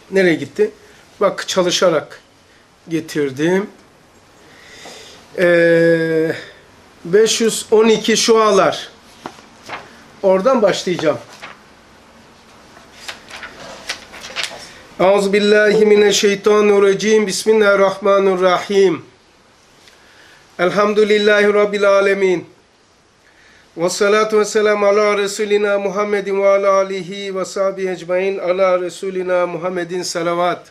Nereye gitti? Bak çalışarak getirdim. 512 şualar. Oradan başlayacağım. Euzubillahimineşşeytanirracim. Bismillahirrahmanirrahim. Elhamdülillahi Rabbil alemin. Ve salatu ve selamu ala Resulina Muhammedin ve ala alihi ve sahbihi ecmain ala Resulina Muhammedin salavat.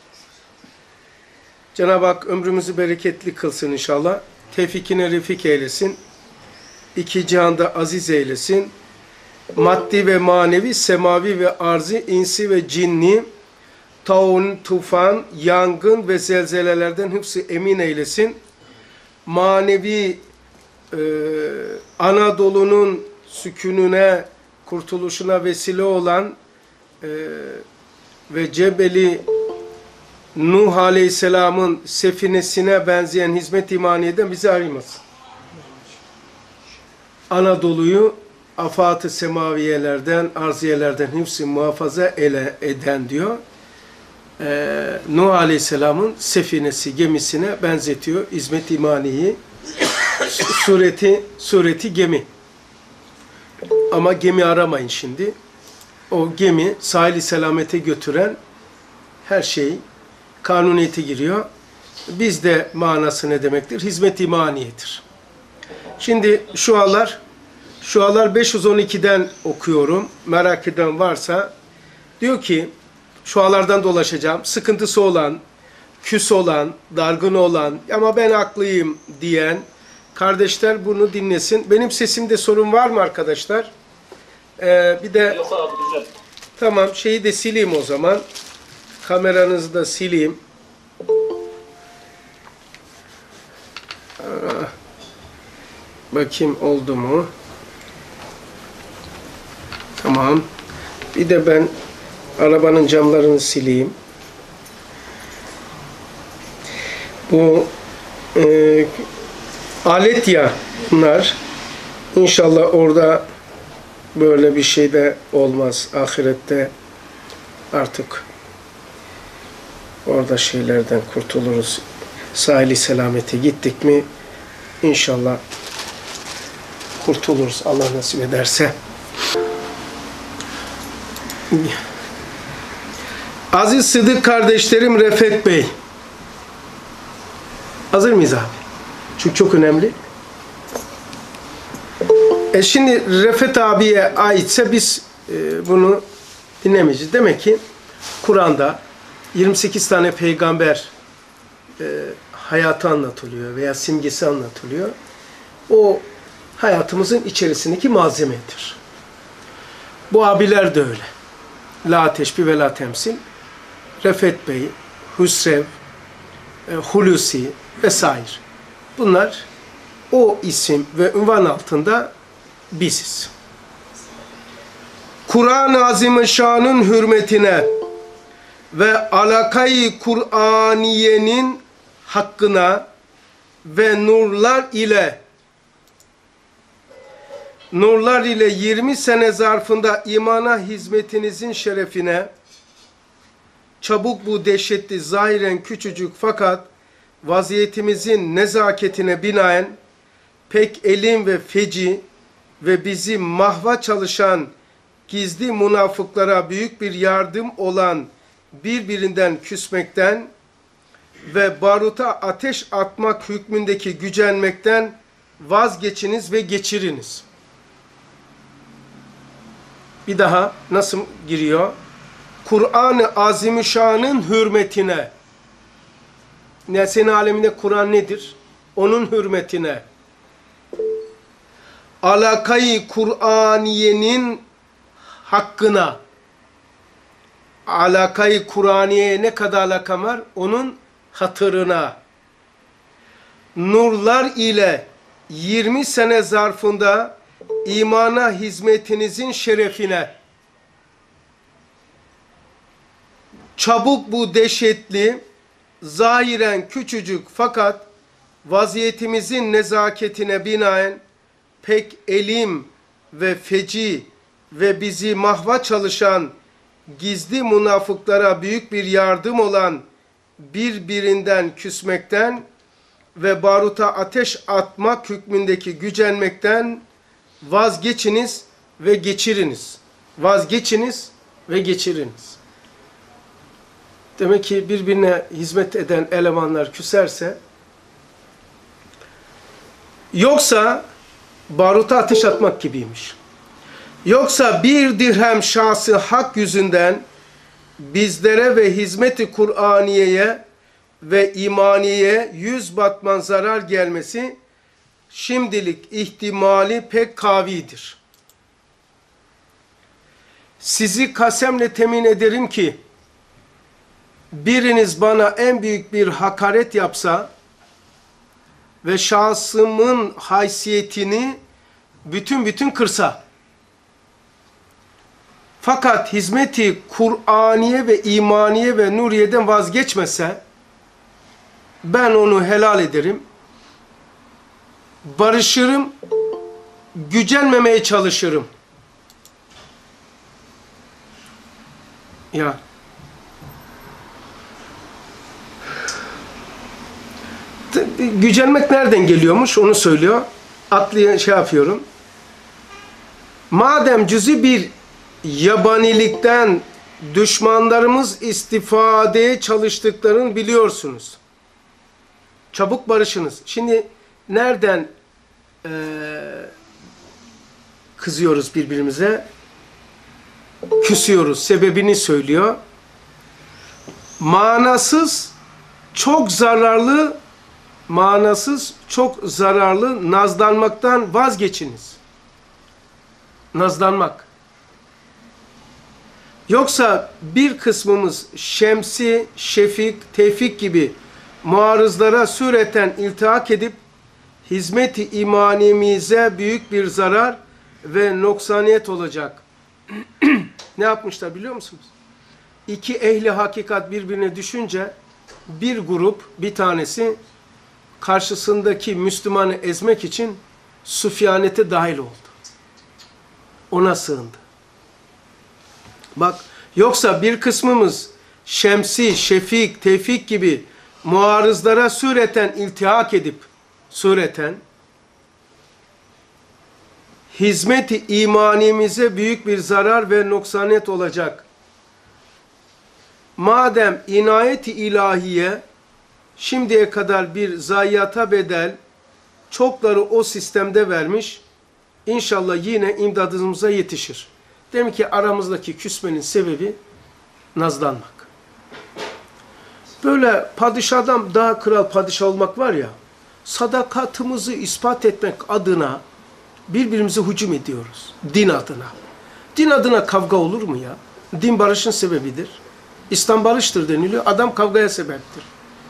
Cenab-ı Hak ömrümüzü bereketli kılsın inşallah. Tevfikine refik eylesin. İki cihanda aziz eylesin. Maddi ve manevi, semavi ve arzi, insi ve cinni, taun, tufan, yangın ve zelzelelerden hepsi emin eylesin. Manevi Anadolu'nun sükûnüne, kurtuluşuna vesile olan ve Cebeli Nuh Aleyhisselam'ın sefinesine benzeyen hizmet imaniyeden bizi ayırmasın. Anadolu'yu afat-ı semaviyelerden, arziyelerden hepsi muhafaza eden diyor. Nuh Aleyhisselam'ın sefinesi, gemisine benzetiyor hizmet imaniyi. Sureti gemi. Ama gemi aramayın şimdi. O gemi sahil-i selamete götüren her şey kanuniyete giriyor. Bizde manası ne demektir? Hizmet imaniyedir. Şimdi şualar 512'den okuyorum. Merak eden varsa diyor ki şualardan dolaşacağım. Sıkıntısı olan, küs olan, dargın olan ama ben haklıyım diyen kardeşler bunu dinlesin. Benim sesimde sorun var mı arkadaşlar? Bir de yok abi, güzel. Tamam, şeyi de sileyim o zaman. Kameranızı da sileyim. Bakayım oldu mu? Tamam. Bir de ben arabanın camlarını sileyim. Bu alet ya bunlar. İnşallah orada böyle bir şey de olmaz. Ahirette artık orada şeylerden kurtuluruz. Sahili selamete gittik mi İnşallah kurtuluruz Allah nasip ederse. Aziz Sıdık kardeşlerim, Refet Bey. Hazır mıyız abi? Çünkü çok önemli. Şimdi Refet abiye aitse biz bunu dinlemeyeceğiz. Demek ki Kur'an'da 28 tane peygamber hayatı anlatılıyor veya simgesi anlatılıyor. O hayatımızın içerisindeki malzemedir. Bu abiler de öyle. La teşbih ve la temsil. Refet Bey, Hüsrev, Hulusi vesaire. Bunlar o isim ve ünvan altında biziz. Kur'an-ı Azimüşşan'ın hürmetine ve alakayı Kur'aniyenin hakkına ve nurlar ile 20 sene zarfında imana hizmetinizin şerefine çabuk bu dehşetli zahiren küçücük fakat vaziyetimizin nezaketine binaen pek elim ve feci ve bizi mahva çalışan gizli münafıklara büyük bir yardım olan birbirinden küsmekten ve baruta ateş atmak hükmündeki gücenmekten vazgeçiniz ve geçiriniz. Bir daha nasıl giriyor? Kur'an-ı Azimüşşan'ın hürmetine. Senin aleminde Kur'an nedir? Onun hürmetine. Alakayı Kur'aniyenin hakkına. Alakayı Kur'aniye'ye ne kadar alakam var? Onun hatırına. Nurlar ile 20 sene zarfında imana hizmetinizin şerefine çabuk bu dehşetli, zahiren küçücük fakat vaziyetimizin nezaketine binaen pek elim ve feci ve bizi mahva çalışan gizli münafıklara büyük bir yardım olan birbirinden küsmekten ve baruta ateş atmak hükmündeki gücenmekten vazgeçiniz ve geçiriniz. Vazgeçiniz ve geçiriniz. Demek ki birbirine hizmet eden elemanlar küserse, yoksa baruta ateş atmak gibiymiş. Yoksa bir dirhem şahsı hak yüzünden bizlere ve hizmeti Kur'aniye'ye ve imaniyeye 100 batman zarar gelmesi şimdilik ihtimali pek kavidir. Sizi kasemle temin ederim ki biriniz bana en büyük bir hakaret yapsa ve şahsımın haysiyetini bütün kırsa, fakat hizmeti Kur'aniye ve imaniye ve nuriyeden vazgeçmese, ben onu helal ederim, barışırım, gücenmemeye çalışırım. Ya. Gücenmek nereden geliyormuş onu söylüyor. Atlıya şey yapıyorum. Madem cüzi bir yabanilikten düşmanlarımız istifadeye çalıştıklarını biliyorsunuz. Çabuk barışınız. Şimdi nereden kızıyoruz birbirimize? Küsüyoruz. Sebebini söylüyor. Manasız, çok zararlı nazlanmaktan vazgeçiniz. Nazlanmak. Yoksa bir kısmımız Şemsi, Şefik, Tevfik gibi muarızlara sureten iltihak edip hizmet-i imanimize büyük bir zarar ve noksaniyet olacak. Ne yapmışlar biliyor musunuz? İki ehli hakikat birbirine düşünce bir grup, bir tanesi karşısındaki Müslümanı ezmek için Süfyanete dahil oldu. Ona sığındı. Bak, yoksa bir kısmımız Şemsi, Şefik, Tevfik gibi muarızlara sureten iltihak edip hizmet-i imanimize büyük bir zarar ve noksaniyet olacak. Madem inayet-i ilahiye şimdiye kadar bir zayiata bedel çokları o sistemde vermiş, İnşallah yine imdadımıza yetişir. Demek ki aramızdaki küsmenin sebebi nazlanmak. Böyle padişahdan daha kral padişah olmak var ya, sadakatımızı ispat etmek adına birbirimize hücum ediyoruz. Din adına. Din adına kavga olur mu ya? Din barışın sebebidir. İslam barıştır deniliyor. Adam kavgaya sebeptir.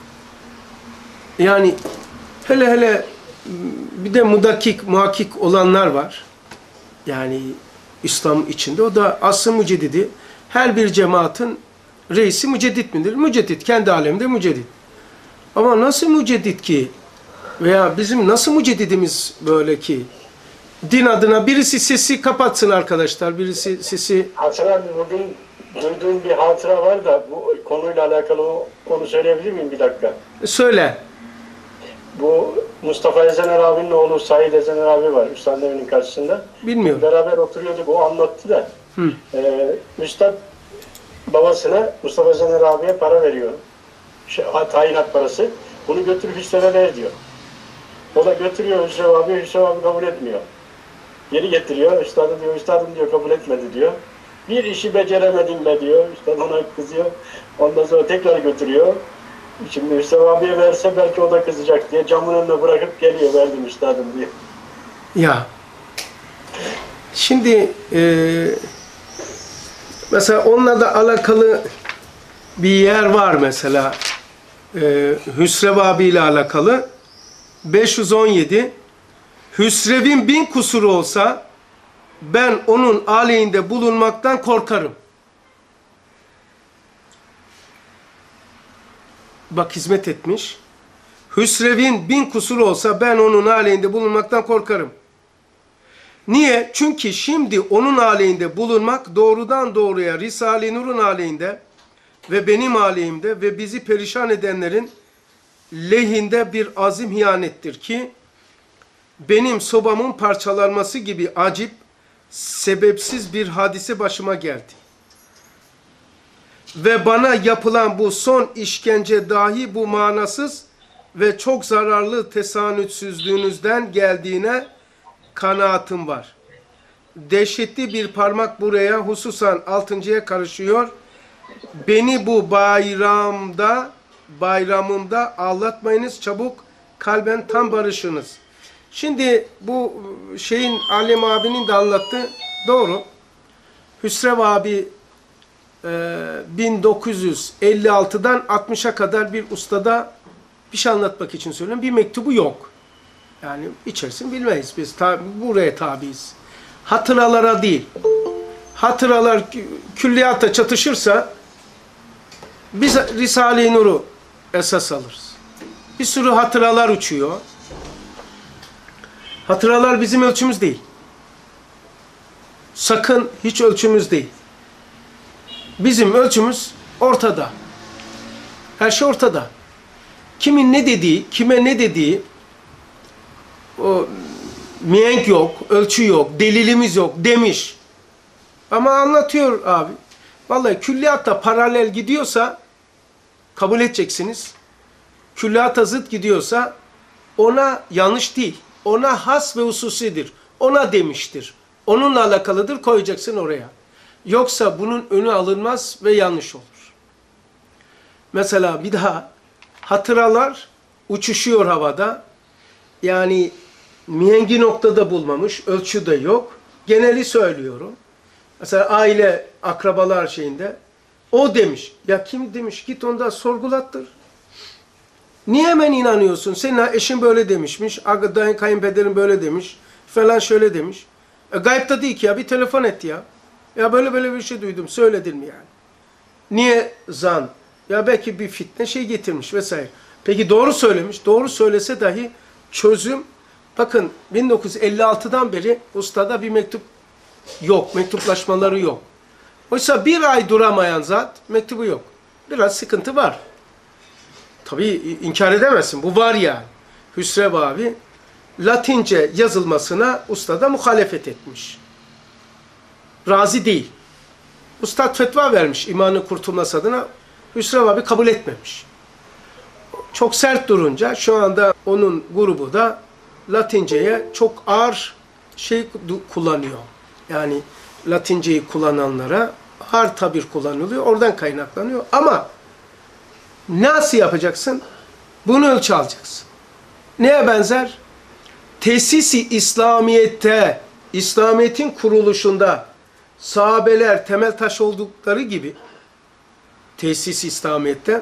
Yani hele bir de muhakkik olanlar var. Yani İslam içinde. O da asr-ı müceddidi. Her bir cemaatin reisi müceddit midir? Müceddit. Kendi aleminde müceddit. Ama nasıl müceddit ki? Veya bizim nasıl müceddidimiz böyle ki? Din adına birisi sesi kapatsın arkadaşlar. Birisi sesi... Hasan abi bugün duyduğum bir hatıra var da bu konuyla alakalı onu söyleyebilir miyim bir dakika? Söyle. Bu Mustafa Ezener abinin oğlu Said Ezener abi var Üstad'ın evinin karşısında. Bilmiyorum. Beraber oturuyorduk, o anlattı da. Üstad babasına Mustafa Ezener abiye para veriyor. Tayinat parası. Bunu götür Hüsrev'e ver diyor. O da götürüyor Hüsrev abi kabul etmiyor. Geri getiriyor, üstadım diyor kabul etmedi diyor. Bir işi beceremedin be diyor, üstad ona kızıyor. Ondan sonra tekrar götürüyor. Şimdi Hüsrev abiye verse belki o da kızacak diye camın önüne bırakıp geliyor, verdim üstadım diye. Ya, şimdi mesela onunla da alakalı bir yer var mesela. Hüsrev abiyle alakalı 517. Hüsrev'in 1000 kusuru olsa ben onun aleyhinde bulunmaktan korkarım. Bak, hizmet etmiş. Hüsrev'in 1000 kusuru olsa ben onun aleyhinde bulunmaktan korkarım. Niye? Çünkü şimdi onun aleyhinde bulunmak doğrudan doğruya Risale-i Nur'un aleyhinde ve benim aleyhimde ve bizi perişan edenlerin lehinde bir azim hiyanettir ki benim sobamın parçalanması gibi acip, sebepsiz bir hadise başıma geldi. Ve bana yapılan bu son işkence dahi bu manasız ve çok zararlı tesanütsüzlüğünüzden geldiğine kanaatim var. Dehşetli bir parmak buraya, hususan 6.'ya karışıyor. Beni bu bayramımda ağlatmayınız, çabuk kalben tam barışınız. Şimdi bu şeyin Alem abinin de anlattığı doğru. Hüsrev abi 1956'dan 60'a kadar bir ustada bir şey anlatmak için söylüyorum. Bir mektubu yok. Yani içerisini bilmeyiz biz. Buraya tabiiz. Hatıralara değil. Hatıralar külliyata çatışırsa biz Risale-i Nur'u esas alırız. Bir sürü hatıralar uçuyor. Hatıralar bizim ölçümüz değil. Sakın hiç ölçümüz değil. Bizim ölçümüz ortada. Her şey ortada. Kimin ne dediği, kime ne dediği, o mihenk yok, ölçü yok, delilimiz yok demiş. Ama anlatıyor abi. Vallahi külliyatta paralel gidiyorsa kabul edeceksiniz. Külliyata zıt gidiyorsa ona yanlış değil. Ona has ve hususidir. Ona demiştir. Onunla alakalıdır, koyacaksın oraya. Yoksa bunun önü alınmaz ve yanlış olur. Mesela bir daha hatıralar uçuşuyor havada. Yani mihengi noktada bulmamış, ölçü de yok. Geneli söylüyorum. Mesela aile, akrabalar şeyinde. O demiş. Ya kim demiş? Git onda sorgulattır. Niye hemen inanıyorsun? Senin eşin böyle demişmiş. Kayınpederin böyle demiş. Falan şöyle demiş. Gayipte değil ki ya. Bir telefon etti ya. Ya böyle bir şey duydum. Söyledin mi yani? Niye zan? Ya belki bir fitne şey getirmiş vesaire. Peki doğru söylemiş. Doğru söylese dahi çözüm. Bakın 1956'dan beri ustada bir mektup yok. Mektuplaşmaları yok. Oysa bir ay duramayan zat mektubu yok. Biraz sıkıntı var. Tabii inkar edemezsin. Bu var yani. Hüsrev abi Latince yazılmasına ustada muhalefet etmiş. Razı değil. Ustad fetva vermiş imanın kurtulması adına. Hüsrev abi kabul etmemiş. Çok sert durunca şu anda onun grubu da Latince'ye çok ağır şey kullanıyor. Yani Latince'yi kullananlara ağır tabir kullanılıyor. Oradan kaynaklanıyor. Ama nasıl yapacaksın? Bunu ölçü alacaksın. Neye benzer? Tesis-i İslamiyet'te, İslamiyet'in kuruluşunda sahabeler temel taş oldukları gibi tesis-i İslamiyet'te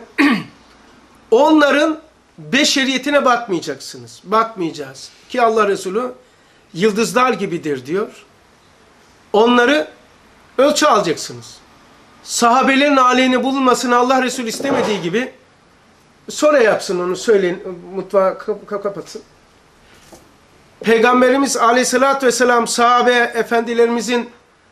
onların beşeriyetine bakmayacaksınız. Bakmayacağız. Ki Allah Resulü yıldızlar gibidir diyor. Onları ölçü alacaksınız. Sahabelerin aleyhine bulunmasını Allah Resulü istemediği gibi sonra yapsın onu söyleyin. Mutfağı kapatsın. Peygamberimiz aleyhissalatü vesselam sahabe efendilerimizin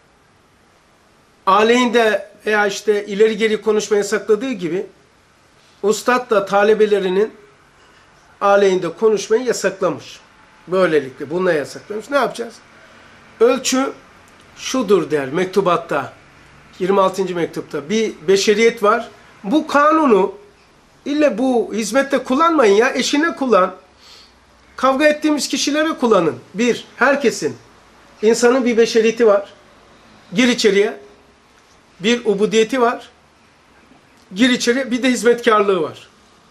aleyhinde veya işte ileri geri konuşmayı yasakladığı gibi ustad da talebelerinin aleyhinde konuşmayı yasaklamış. Böylelikle bununla yasaklamış. Ne yapacağız? Ölçü şudur der mektubatta. 26. mektupta bir beşeriyet var. Bu kanunu ille bu hizmette kullanmayın ya. Eşine kullan. Kavga ettiğimiz kişilere kullanın. Bir, herkesin. İnsanın bir beşeriyeti var. Gir içeriye. Bir ubudiyeti var. Gir içeriye. Bir de hizmetkarlığı var.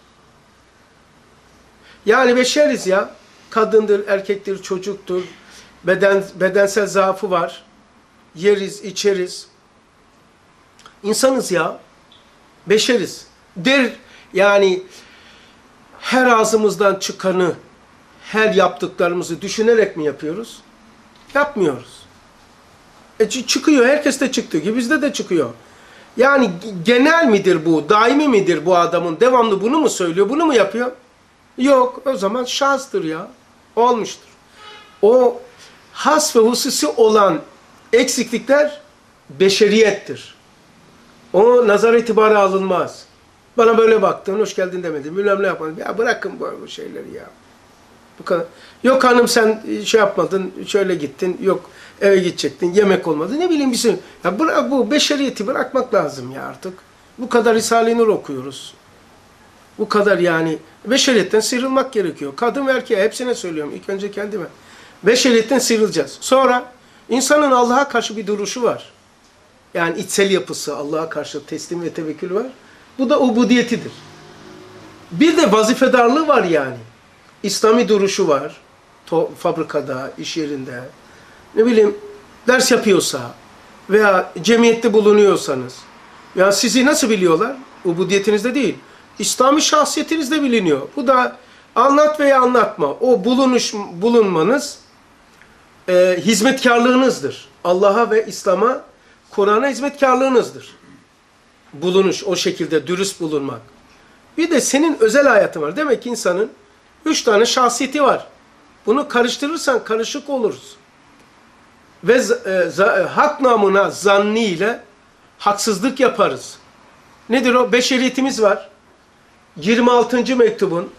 Yani beşeriz ya. Kadındır, erkektir, çocuktur. Bedensel zaafı var. Yeriz, içeriz. İnsanız ya. Beşeriz. Yani her ağzımızdan çıkanı, her yaptıklarımızı düşünerek mi yapıyoruz? Yapmıyoruz. Çıkıyor. Herkes de çıktığı gibi bizde de çıkıyor. Yani genel midir bu? Daimi midir bu adamın? Devamlı bunu mu söylüyor? Bunu mu yapıyor? Yok. O zaman şahıstır ya. Olmuştur. O has ve hususi olan eksiklikler beşeriyettir. O nazar itibara alınmaz. Bana böyle baktın, hoş geldin demedin, bilmem ne yapmadın. Ya bırakın bu şeyleri ya. Bu kadar. Yok hanım sen şey yapmadın, şöyle gittin, yok eve gidecektin, yemek olmadı. Ne bileyim bir şey. Ya bırak, bu beşeriyeti bırakmak lazım ya artık. Bu kadar Risale-i Nur okuyoruz. Bu kadar yani. Beşeriyetten sıyrılmak gerekiyor. Kadın ve erkeğe hepsine söylüyorum. İlk önce kendime. Beşeriyetten sıyrılacağız. Sonra insanın Allah'a karşı bir duruşu var. Yani içsel yapısı, Allah'a karşı teslim ve tevekkül var. Bu da ubudiyetidir. Bir de vazifedarlığı var yani. İslami duruşu var. Fabrikada, iş yerinde. Ne bileyim ders yapıyorsa veya cemiyette bulunuyorsanız. Ya sizi nasıl biliyorlar? Ubudiyetinizde değil. İslami şahsiyetinizde biliniyor. Bu da anlat veya anlatma. O bulunmanız hizmetkarlığınızdır. Allah'a ve İslam'a, Kur'an'a hizmetkarlığınızdır. Bulunuş, o şekilde dürüst bulunmak. Bir de senin özel hayatın var. Demek ki insanın 3 tane şahsiyeti var. Bunu karıştırırsan karışık oluruz. Ve hak namına zanni ile haksızlık yaparız. Nedir o? Beşeriyetimiz var. 26. mektubun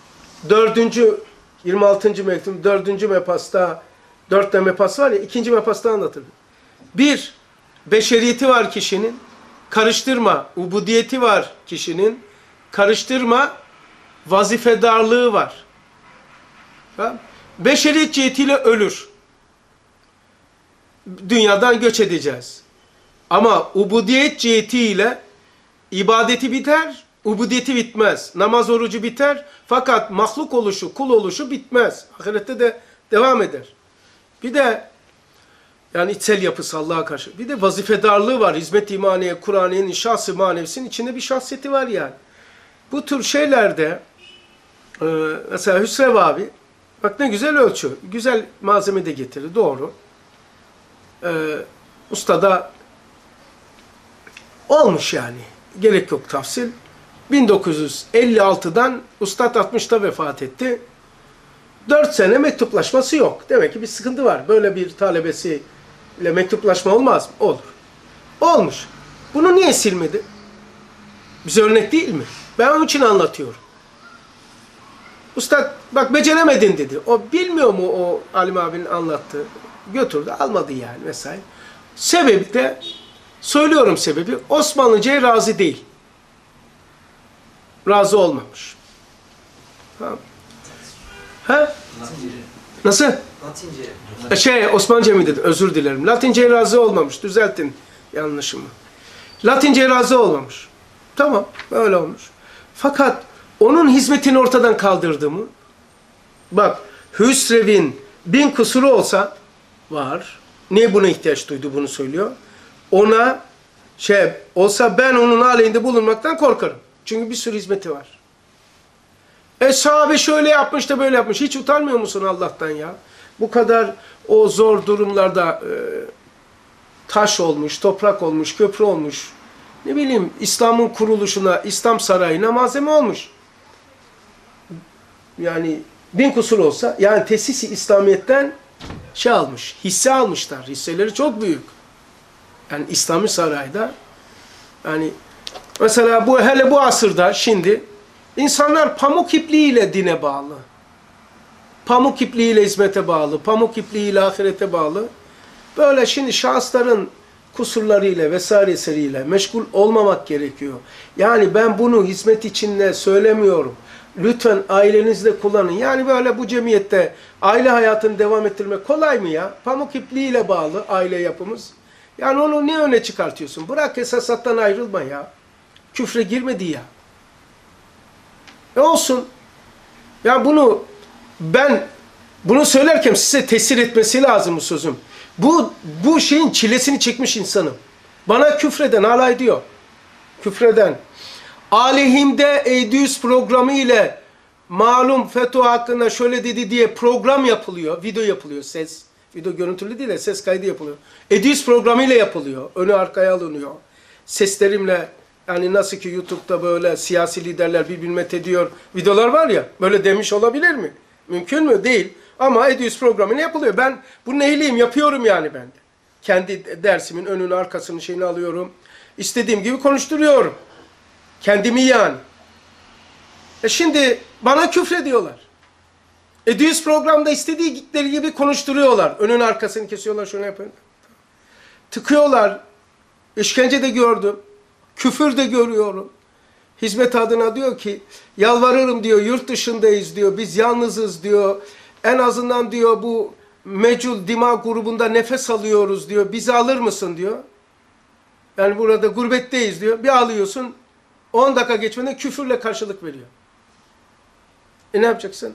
26. mektubun 4. mepasta 4 tane mepas var ya, 2. mepasta anlatılır. 1. Beşeriyeti var kişinin. Karıştırma. Ubudiyeti var kişinin. Karıştırma. Vazifedarlığı var. Tamam. Beşeriyet cihetiyle ölür. Dünyadan göç edeceğiz. Ama ubudiyet cihetiyle ibadeti biter, ubudiyeti bitmez. Namaz orucu biter fakat mahluk oluşu, kul oluşu bitmez. Ahirette de devam eder. Bir de yani içsel yapısı Allah'a karşı. Bir de vazifedarlığı var. Hizmet-i imaniye, Kur'an'ın şahs-ı manevisinin içinde bir şahsiyeti var yani. Bu tür şeylerde mesela Hüsrev abi bak ne güzel ölçü. Güzel malzeme de getirir. Doğru. Ustada olmuş yani. Gerek yok tafsil. 1956'dan Ustad 60'ta vefat etti. 4 sene mektuplaşması yok. Demek ki bir sıkıntı var. Böyle bir talebesiyle mektuplaşma olmaz mı? Olur. Olmuş. Bunu niye silmedi? Bize örnek değil mi? Ben onun için anlatıyorum. Ustad bak beceremedin dedi. O bilmiyor mu o Alim abinin anlattığı? Götürdü almadı yani vesaire. Sebebi de söylüyorum sebebi Osmanlıca'ya razı değil. Razı olmamış. Tamam. Ha? Nasıl? Latince. Osmanlıca mı dedim? Özür dilerim. Latince'ye razı olmamış. Düzeltin yanlışımı. Latince'ye razı olmamış. Tamam. Öyle olmuş. Fakat onun hizmetini ortadan kaldırdığımı bak Hüsrev'in 1000 kusuru olsa var. Niye buna ihtiyaç duydu bunu söylüyor. Ona olsa ben onun aleyhinde bulunmaktan korkarım. Çünkü bir sürü hizmeti var. Sahabe şöyle yapmış da böyle yapmış. Hiç utanmıyor musun Allah'tan ya? Bu kadar o zor durumlarda taş olmuş, toprak olmuş, köprü olmuş. Ne bileyim İslam'ın kuruluşuna, İslam sarayına malzeme olmuş. Yani 1000 kusur olsa yani tesis-i İslamiyet'ten almış, hisse almışlar. Hisseleri çok büyük. Yani İslami sarayda yani mesela hele bu asırda şimdi insanlar pamuk ipliğiyle dine bağlı. Pamuk ipliğiyle hizmete bağlı, pamuk ipliğiyle ahirete bağlı. Böyle şimdi şahısların kusurlarıyla vesairesiyle meşgul olmamak gerekiyor. Yani ben bunu hizmet içinde söylemiyorum. Lütfen ailenizde kullanın. Yani böyle bu cemiyette aile hayatını devam ettirmek kolay mı ya? Pamuk ipliğiyle bağlı aile yapımız. Yani onu niye öne çıkartıyorsun? Bırak esasattan ayrılma ya. Küfre girmedi ya. Olsun. Ya bunu söylerken size tesir etmesi lazım bu sözüm. Bu şeyin çilesini çekmiş insanım. Bana küfreden, alay diyor. Küfreden. Aleyhimde Eydüz programı ile malum FETÖ hakkında şöyle dedi diye program yapılıyor. Video yapılıyor. Video görüntülü değil de ses kaydı yapılıyor. Eydüz programı ile yapılıyor. Önü arkaya alınıyor. Seslerimle yani nasıl ki YouTube'da böyle siyasi liderler birbirine ediyor videolar var ya. Böyle demiş olabilir mi? Mümkün mü? Değil. Ama Ediüs programıyla yapılıyor. Ben bunun ehliyim, yapıyorum yani ben de. Kendi dersimin önünü arkasını şeyini alıyorum. İstediğim gibi konuşturuyorum. Kendimi yani. Şimdi bana küfrediyorlar. Ediüs programda istedikleri gibi konuşturuyorlar. Önün arkasını kesiyorlar, şunu yapıyorlar. Tıkıyorlar. İşkence de gördüm. Küfür de görüyorum. Hizmet adına diyor ki, yalvarırım diyor, yurt dışındayız diyor, biz yalnızız diyor. En azından diyor bu Mecul Dima grubunda nefes alıyoruz diyor, bizi alır mısın diyor. Yani burada gurbetteyiz diyor. Bir alıyorsun, 10 dakika geçmeden küfürle karşılık veriyor. Ne yapacaksın?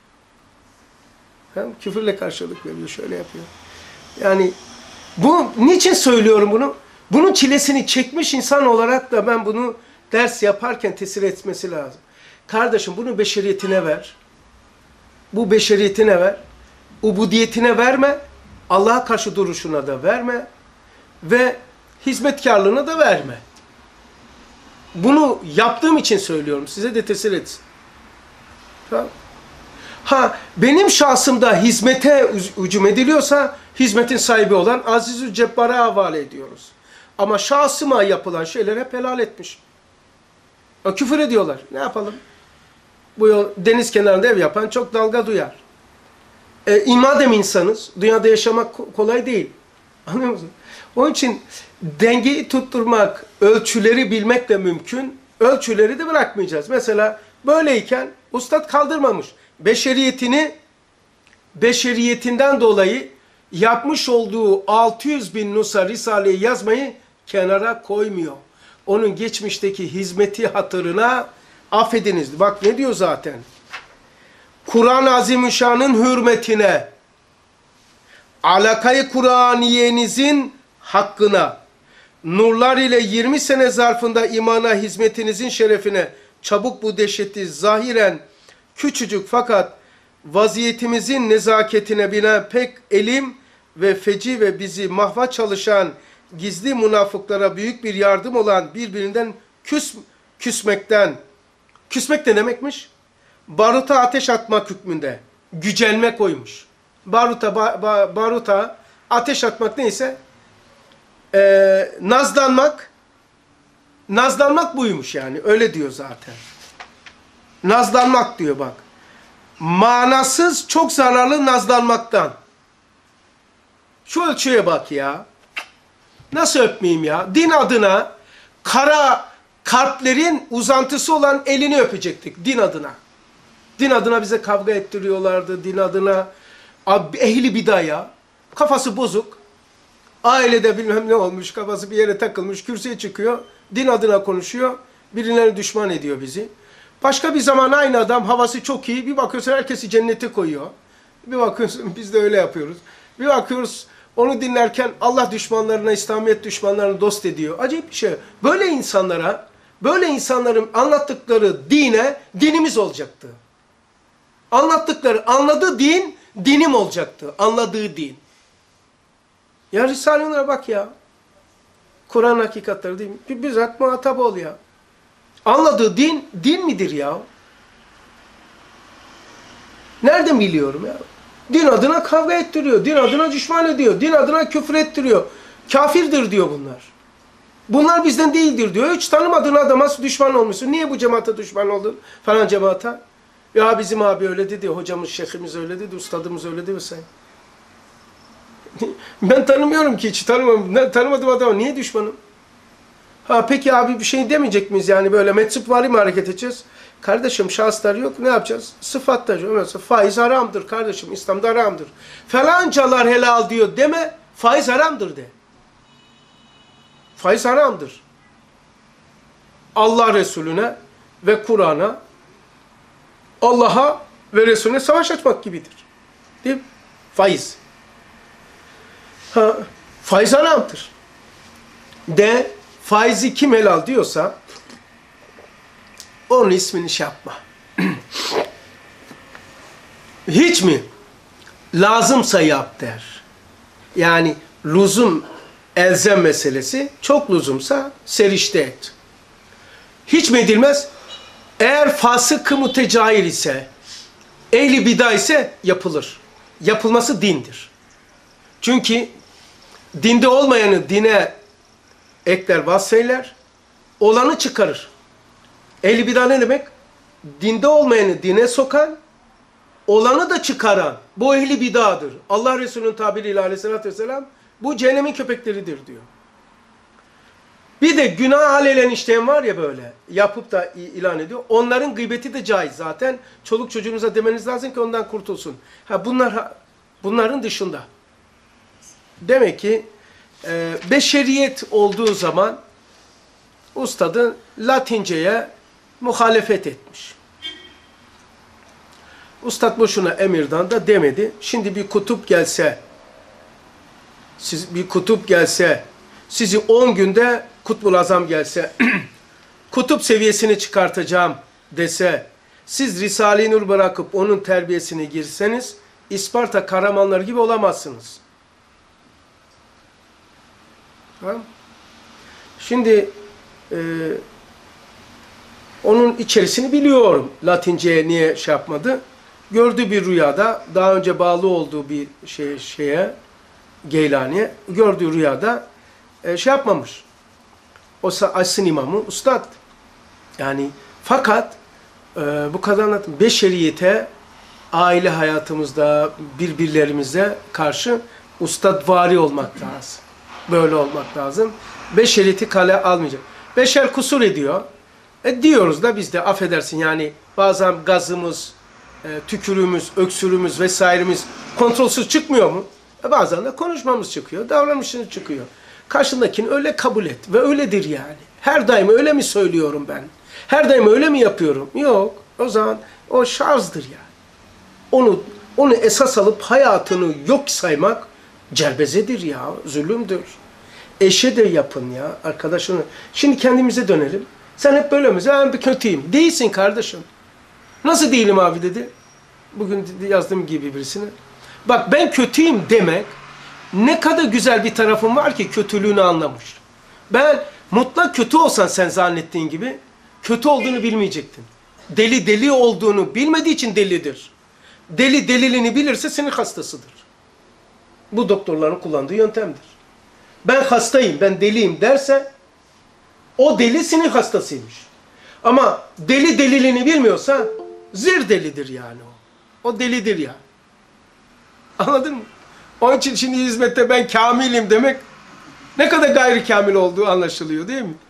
Küfürle karşılık veriyor, şöyle yapıyor. Yani niçin söylüyorum bunu? Bunun çilesini çekmiş insan olarak da ben bunu ders yaparken tesir etmesi lazım. Kardeşim bunu beşeriyetine ver. Bu beşeriyetine ver. Ubudiyetine verme. Allah'a karşı duruşuna da verme. Ve hizmetkarlığına da verme. Bunu yaptığım için söylüyorum. Size de tesir etsin. Tamam. Benim şahsımda hizmete hücum ediliyorsa hizmetin sahibi olan Aziz-ü Cebbar'a havale ediyoruz. Ama şahsıma yapılan şeyleri hep helal etmiş. Küfür ediyorlar. Ne yapalım? Bu deniz kenarında ev yapan çok dalga duyar. Madem insanız, dünyada yaşamak kolay değil. Anlıyor musun? Onun için dengeyi tutturmak, ölçüleri bilmek de mümkün. Ölçüleri de bırakmayacağız. Mesela böyleyken ustad kaldırmamış. Beşeriyetinden dolayı yapmış olduğu 600 bin nüsha Risale'yi yazmayı kenara koymuyor. Onun geçmişteki hizmeti hatırına affediniz. Bak ne diyor zaten. Kur'an-ı Azimüşşan'ın hürmetine, alakayı Kur'aniyenizin hakkına, nurlar ile 20 sene zarfında imana hizmetinizin şerefine, çabuk bu dehşeti zahiren küçücük fakat vaziyetimizin nezaketine binen pek elim ve feci ve bizi mahva çalışan gizli münafıklara büyük bir yardım olan birbirinden küsmekten, küsmek ne demekmiş? Baruta ateş atmak hükmünde, gücenme koymuş. Baruta ateş atmak neyse, nazlanmak buymuş yani, öyle diyor zaten. Nazlanmak diyor bak. Manasız, çok zararlı nazlanmaktan. Şu ölçüye bak ya. Nasıl öpmeyeyim ya? Din adına kara kalplerin uzantısı olan elini öpecektik. Din adına. Din adına bize kavga ettiriyorlardı. Din adına ehli bidaya. Kafası bozuk. Ailede bilmem ne olmuş. Kafası bir yere takılmış. Kürsüye çıkıyor. Din adına konuşuyor. Birileri düşman ediyor bizi. Başka bir zaman aynı adam havası çok iyi. Bir bakıyorsun herkesi cennete koyuyor. Bir bakıyorsun biz de öyle yapıyoruz. Bir bakıyoruz onu dinlerken Allah düşmanlarına, İslamiyet düşmanlarına dost ediyor. Acayip bir şey. Böyle insanlara, böyle insanların anlattıkları dine dinimiz olacaktı. Anladığı din, dinim olacaktı. Anladığı din. Ya Risale-i bak ya. Kur'an hakikatleri değil mi? Bizzat muhatap ol ya. Anladığı din, din midir ya? Nereden biliyorum ya? Din adına kavga ettiriyor, din adına düşman ediyor, din adına küfür ettiriyor. Kafirdir diyor bunlar. Bunlar bizden değildir diyor. Hiç tanımadığın adama düşman olmuşsun. Niye bu cemaate düşman oldun? Falan cemaate. Ya bizim abi öyle dedi, hocamız, şeyhimiz öyle dedi, ustadımız öyle dedi sen. Ben tanımıyorum ki, hiç tanımadığım adama niye düşmanım? Peki abi bir şey demeyecek miyiz yani böyle meczupvari mi hareket edeceğiz? Kardeşim şahıslar yok ne yapacağız? Sıfatlar. Mesela faiz haramdır kardeşim. İslam'da haramdır. Falancalar helal diyor deme. Faiz haramdır de. Faiz haramdır. Allah Resulüne ve Kur'an'a, Allah'a ve Resulüne savaş açmak gibidir. Değil mi? Faiz. Faiz haramdır. De faizi kim helal diyorsa onun ismini şey yapma. Hiç mi? Lazımsa yap der. Yani lüzum elzem meselesi, çok lüzumsa serişte et. Hiç mi edilmez? Eğer fasık-ı mütecahir ise, ehli bid'a ise yapılır. yapılması dindir. Çünkü dinde olmayanı dine ekler, vasfeyler, olanı çıkarır. Ehl-i bidah ne demek? Dinde olmayanı dine sokan, olanı da çıkaran. Bu ehl-i bid'adır. Allah Resulü'nün tabiriyle aleyhissalatü vesselam bu cehennemin köpekleridir diyor. Bir de günah alelen işleyen var ya böyle yapıp da ilan ediyor. Onların gıybeti de caiz zaten. Çoluk çocuğunuza demeniz lazım ki ondan kurtulsun. Bunların dışında. Demek ki beşeriyet olduğu zaman ustadın Latinceye muhalefet etmiş. Ustad boşuna emirdan da demedi. Şimdi bir kutup gelse, sizi 10 günde Kutbul Azam gelse, kutup seviyesini çıkartacağım dese, siz Risale-i Nur bırakıp onun terbiyesine girseniz, İsparta kahramanları gibi olamazsınız. Tamam. Şimdi onun içerisini biliyorum. Latince'ye niye şey yapmadı? Gördüğü bir rüyada, daha önce bağlı olduğu bir şeye, Geylani'ye, gördüğü rüyada şey yapmamış. O Aysın İmamı ustad. Yani fakat bu kadar anlatım. Beşeriyete, aile hayatımızda, birbirlerimize karşı ustadvari olmak lazım. Böyle olmak lazım. Beşeriyeti kale almayacak. Beşer kusur ediyor. Diyoruz da biz de affedersin yani bazen gazımız, tükürüğümüz, öksürüğümüz vesairemiz kontrolsüz çıkmıyor mu? Bazen de konuşmamız çıkıyor, davranışımız çıkıyor. Karşındakini öyle kabul et ve öyledir yani. Her daim öyle mi söylüyorum ben? Her daim öyle mi yapıyorum? Yok. O zaman o şarzdır yani. Onu esas alıp hayatını yok saymak celbezedir ya, zulümdür. Eşe de yapın ya, arkadaşını. Şimdi kendimize dönelim. Sen hep böyle misin? Ben bir kötüyüm. Değilsin kardeşim. Nasıl değilim abi dedi. Bugün yazdığım gibi birisine. Bak ben kötüyüm demek, ne kadar güzel bir tarafım var ki kötülüğünü anlamış. Ben mutlak kötü olsan sen zannettiğin gibi, kötü olduğunu bilmeyecektin. Deli deli olduğunu bilmediği için delidir. Deli deliliğini bilirse sinir hastasıdır. Bu doktorların kullandığı yöntemdir. Ben hastayım, ben deliyim derse, o deli sinir hastasıymış. Ama deli deliliğini bilmiyorsa, zir delidir yani o. O delidir ya. Anladın mı? Onun için şimdi hizmette ben kamilim demek ne kadar gayri kamil olduğu anlaşılıyor değil mi?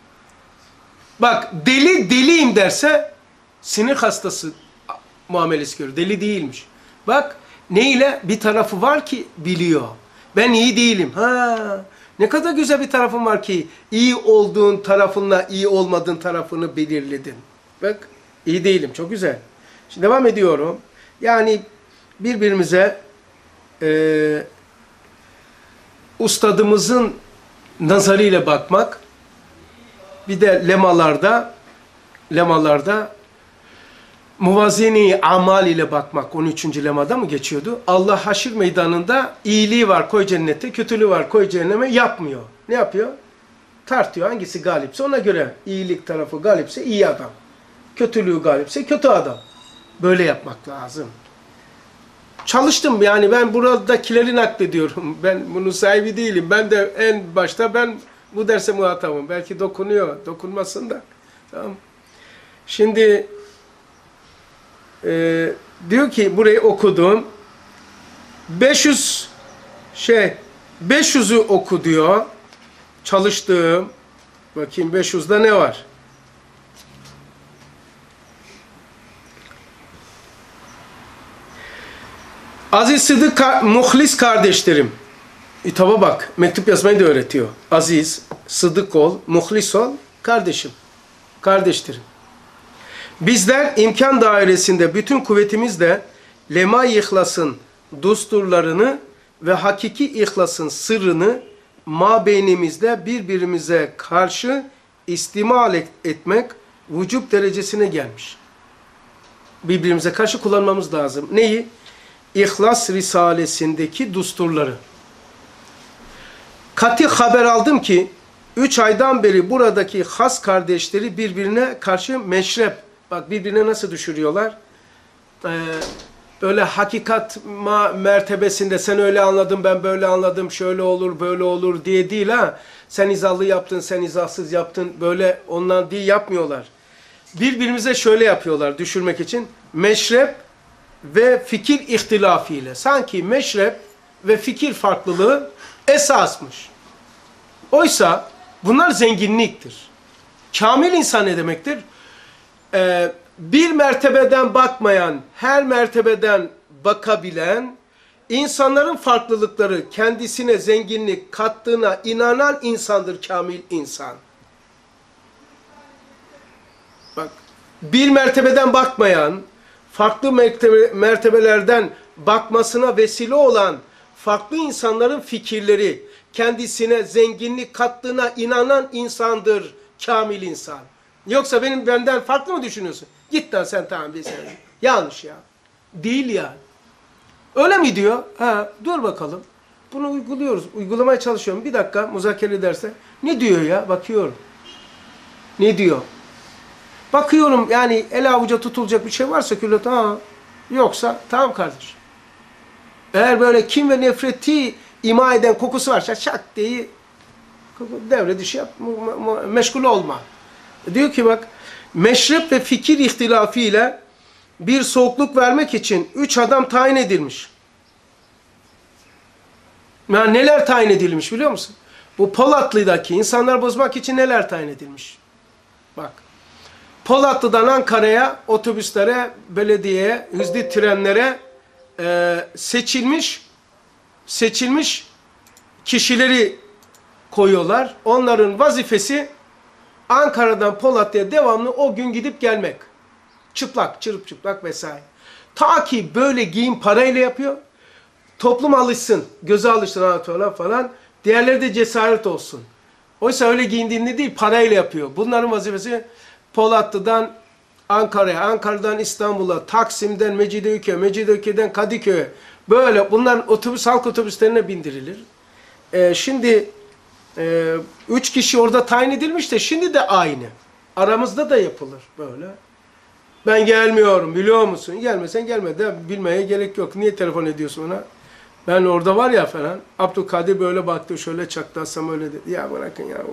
Bak deli deliyim derse sinir hastası muamelesi görüyor. Deli değilmiş. Bak neyle bir tarafı var ki biliyor. Ben iyi değilim. Ha, ne kadar güzel bir tarafın var ki iyi olduğun tarafınla iyi olmadığın tarafını belirledin. Bak iyi değilim. Çok güzel. Şimdi devam ediyorum. Yani birbirimize ustadımızın nazarıyla bakmak, bir de lemalarda muvazene-i amal ile bakmak, 13. lemada mı geçiyordu? Allah haşir meydanında iyiliği var koy cennete, kötülüğü var koy cehenneme yapmıyor. Ne yapıyor? Tartıyor hangisi galipse ona göre. İyilik tarafı galipse iyi adam. Kötülüğü galipse kötü adam. Böyle yapmak lazım. Çalıştım yani ben buradakileri naklediyorum. Ben bunun sahibi değilim. Ben de en başta ben bu derse muhatabım. Belki dokunuyor, dokunmasın da. Tamam. Şimdi diyor ki burayı okudum. 500'ü oku diyor. Çalıştığım. Bakayım 500'da ne var? Aziz Sıdık muhlis kardeşlerim. İtaba bak. Mektup yazmayı da öğretiyor. Aziz, sıdık ol, muhlis ol, kardeşim. Kardeşlerim. Bizler imkan dairesinde bütün kuvvetimizle lema-i ihlasın düsturlarını ve hakiki ihlasın sırrını mabeynimizde birbirimize karşı istimal etmek vücub derecesine gelmiş. Birbirimize karşı kullanmamız lazım. Neyi? İhlas Risalesindeki düsturları. Kat'i haber aldım ki 3 aydan beri buradaki has kardeşleri birbirine karşı meşrep. Bak birbirine nasıl düşürüyorlar? öyle hakikat mertebesinde sen öyle anladın, ben böyle anladım, şöyle olur, böyle olur diye değil ha. Sen izahlı yaptın, sen izahsız yaptın, böyle ondan değil yapmıyorlar. Birbirimize şöyle yapıyorlar düşürmek için. Meşrep ve fikir ihtilafıyla. Sanki meşrep ve fikir farklılığı esasmış. Oysa bunlar zenginliktir. Kamil insan ne demektir? Bir mertebeden bakmayan, her mertebeden bakabilen, insanların farklılıkları kendisine zenginlik kattığına inanan insandır kamil insan. Bak, bir mertebeden bakmayan, farklı mertebelerden bakmasına vesile olan farklı insanların fikirleri kendisine zenginlik kattığına inanan insandır kamil insan. Yoksa benden farklı mı düşünüyorsun? Git lan sen tamam bir sen. Yanlış ya. Değil ya. Öyle mi diyor? Ha, dur bakalım. Bunu uyguluyoruz. Uygulamaya çalışıyorum. Bir dakika muzakere ederse. Ne diyor ya? Bakıyorum. Ne diyor? Bakıyorum yani el avuca tutulacak bir şey varsa küllü tamam. Yoksa tamam kardeş. Eğer böyle kin ve nefreti ima eden kokusu varsa şak diye devre dışı yap, meşgul olma. Diyor ki bak, meşrep ve fikir ihtilafıyla bir soğukluk vermek için 3 adam tayin edilmiş. Yani neler tayin edilmiş biliyor musun? Bu Polatlı'daki insanlar bozmak için neler tayin edilmiş? Bak, Polatlı'dan Ankara'ya, otobüslere, belediyeye, hızlı trenlere seçilmiş kişileri koyuyorlar. Onların vazifesi Ankara'dan Polatlı'ya devamlı o gün gidip gelmek. Çıplak, çırp çıplak vesaire. Ta ki böyle giyim parayla yapıyor. Toplum alışsın, göze alışsın falan. Diğerleri de cesaret olsun. Oysa öyle giyindiğinde değil, parayla yapıyor. Bunların vazifesi Polatlı'dan Ankara'ya, Ankara'dan İstanbul'a, Taksim'den Mecidiyeköy'e, Mecidiyeköy'den Kadıköy'e. Böyle bunların halk otobüslerine bindirilir. Şimdi 3 kişi orada tayin edilmiş de şimdi de aynı. Aramızda da yapılır böyle. Ben gelmiyorum biliyor musun? Gelmesen gelme de bilmeye gerek yok. Niye telefon ediyorsun ona? Ben orada var ya falan. Abdülkadir böyle baktı şöyle çaklarsam öyle dedi. Ya bırakın ya.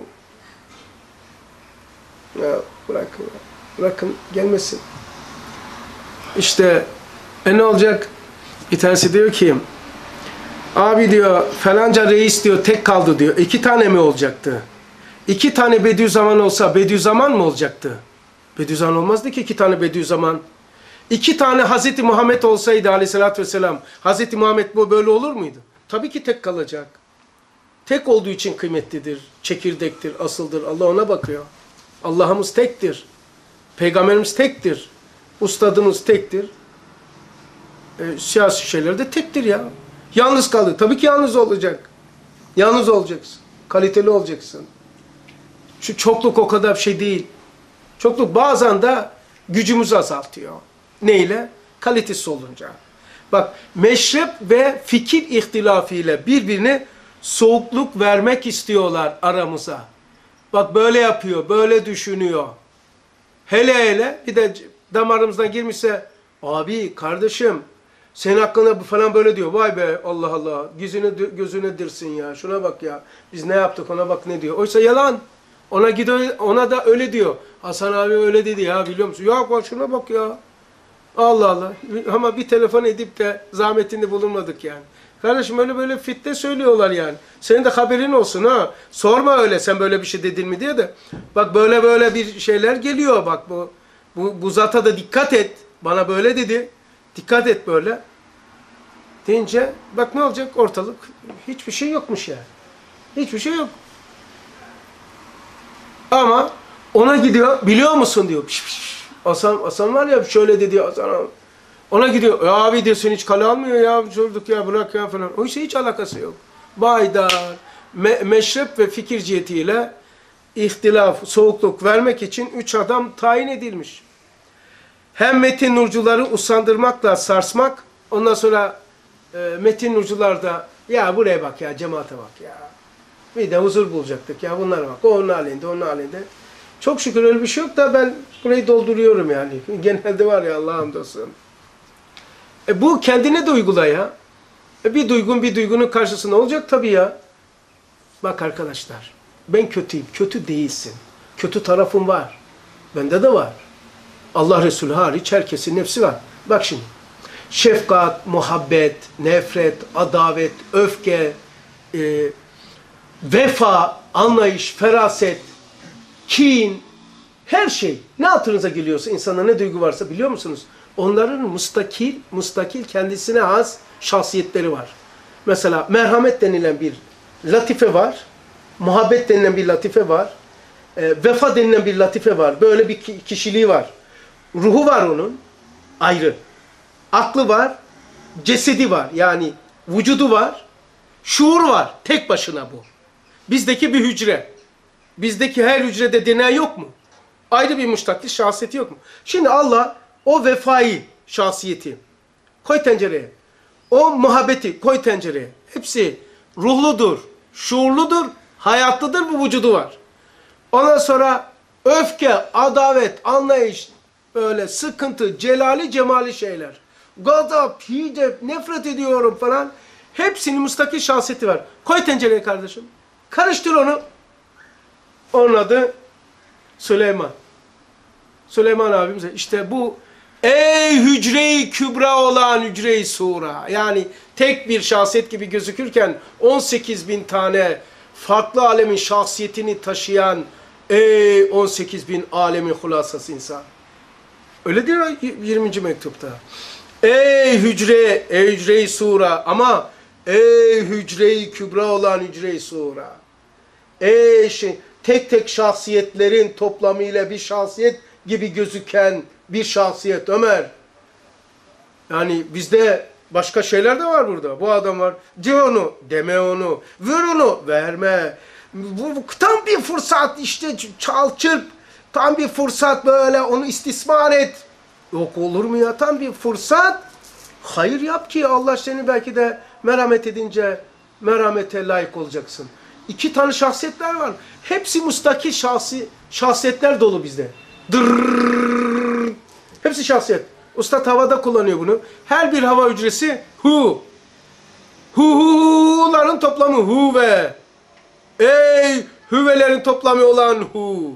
Ya bırakın ya. Bırakın gelmesin. İşte ne olacak? Bir tanesi diyor ki abi diyor falanca reis diyor tek kaldı diyor. 2 tane mi olacaktı? 2 tane Bediüzzaman olsa Bediüzzaman mı olacaktı? Bediüzzaman olmazdı ki 2 tane Bediüzzaman. 2 tane Hazreti Muhammed olsaydı aleyhissalatü vesselam, Hazreti Muhammed bu böyle olur muydu? Tabii ki tek kalacak. Tek olduğu için kıymetlidir, çekirdektir, asıldır. Allah ona bakıyor. Allah'ımız tektir. Peygamberimiz tektir. Ustadımız tektir. Siyasi şeyler de tektir ya. Yalnız kaldı. Tabii ki yalnız olacak. Yalnız olacaksın. Kaliteli olacaksın. Şu çokluk o kadar bir şey değil. Çokluk bazen de gücümüzü azaltıyor. Neyle? Kalitesiz olunca. Bak, meşrep ve fikir ihtilafıyla birbirine soğukluk vermek istiyorlar aramıza. Bak böyle yapıyor, böyle düşünüyor. Hele bir de damarımızdan girmişse, abi, kardeşim, senin hakkında bu falan böyle diyor. Vay be Allah Allah, gözüne dirsin ya, şuna bak ya. Biz ne yaptık ona bak ne diyor. Oysa yalan. Ona gidiyor, ona da öyle diyor. Hasan abi öyle dedi ya biliyor musun? Ya bak şuna bak ya. Allah Allah. Ama bir telefon edip de zahmetinde bulunmadık yani. Kardeşim öyle böyle fitne söylüyorlar yani. Senin de haberin olsun ha. Sorma öyle sen böyle bir şey dedin mi diye de. Bak böyle bir şeyler geliyor bak bu zata da dikkat et. Bana böyle dedi. Dikkat et böyle. Deyince bak ne olacak ortalık. Hiçbir şey yokmuş yani. Hiçbir şey yok. Ama ona gidiyor biliyor musun diyor. Hasan var ya şöyle dedi Hasan abi. Ona gidiyor. Abi diyor sen hiç kale almıyor ya. Sorduk ya bırak ya falan. Oysa hiç alakası yok. Baydar, meşrep ve fikir cihetiyle ihtilaf, soğukluk vermek için 3 adam tayin edilmiş. Hem metin nurcuları usandırmakla sarsmak. Ondan sonra metin nurcular da ya buraya bak ya cemaate bak ya. Bir de huzur bulacaktık ya bunlara bak. O onun halinde, onun halinde. Çok şükür öyle bir şey yok da ben burayı dolduruyorum yani. Genelde var ya Allah'a hamdolsun. Bu kendine de uygula ya. Bir duygun bir duygunun karşısında olacak tabii ya. Bak arkadaşlar, ben kötüyüm. Kötü değilsin. Kötü tarafım var. Bende de var. Allah Resulü hariç herkesin nefsi var. Bak şimdi. Şefkat, muhabbet, nefret, adavet, öfke, vefa, anlayış, feraset, kin, her şey. Ne hatırınıza geliyorsa, insanda ne duygu varsa biliyor musunuz? Onların mustakil kendisine has şahsiyetleri var. Mesela merhamet denilen bir latife var. Muhabbet denilen bir latife var. Vefa denilen bir latife var. Böyle bir kişiliği var. Ruhu var onun. Ayrı. Aklı var. Cesedi var. Yani vücudu var. Şuur var. Tek başına bu. Bizdeki bir hücre. Bizdeki her hücrede DNA yok mu? Ayrı bir müştakil şahsiyeti yok mu? Şimdi Allah o vefayı şahsiyeti koy tencereye. O muhabbeti koy tencereye. Hepsi ruhludur, şuurludur, hayatlıdır, bu vücudu var. Ondan sonra öfke, adavet, anlayış, böyle sıkıntı, celali cemali şeyler. Gazap, hiddet, nefret ediyorum falan. Hepsinin müstakil şahsiyeti var. Koy tencereye kardeşim. Karıştır onu. Onun adı Süleyman. Süleyman abimiz işte bu ey hücre-i kübra olan hücre-i sura. Yani tek bir şahsiyet gibi gözükürken 18.000 tane farklı alemin şahsiyetini taşıyan ey 18.000 alemin hulasası insan. Öyle diyor 20. mektupta. Ey hücre, ey hücre-i sura ama ey hücre-i kübra olan hücre-i sura. Ey tek tek şahsiyetlerin toplamıyla bir şahsiyet gibi gözüken bir şahsiyet Ömer. Yani bizde başka şeyler de var burada. Bu adam var. De onu, deme onu. Ver onu, verme. Bu tam bir fırsat işte çal çırp. Tam bir fırsat böyle onu istismar et. Yok olur mu ya? Tam bir fırsat. Hayır yap ki Allah seni belki de merhamet edince merhamete layık olacaksın. 2 tane şahsiyetler var. Hepsi müstakil şahsiyetler dolu bizde. Dırrrr. Hepsi şahsiyet. Ustad havada kullanıyor bunu. Her bir hava hücresi hu. Hu'ların toplamı huve. Ey hüvelerin toplamı olan hu.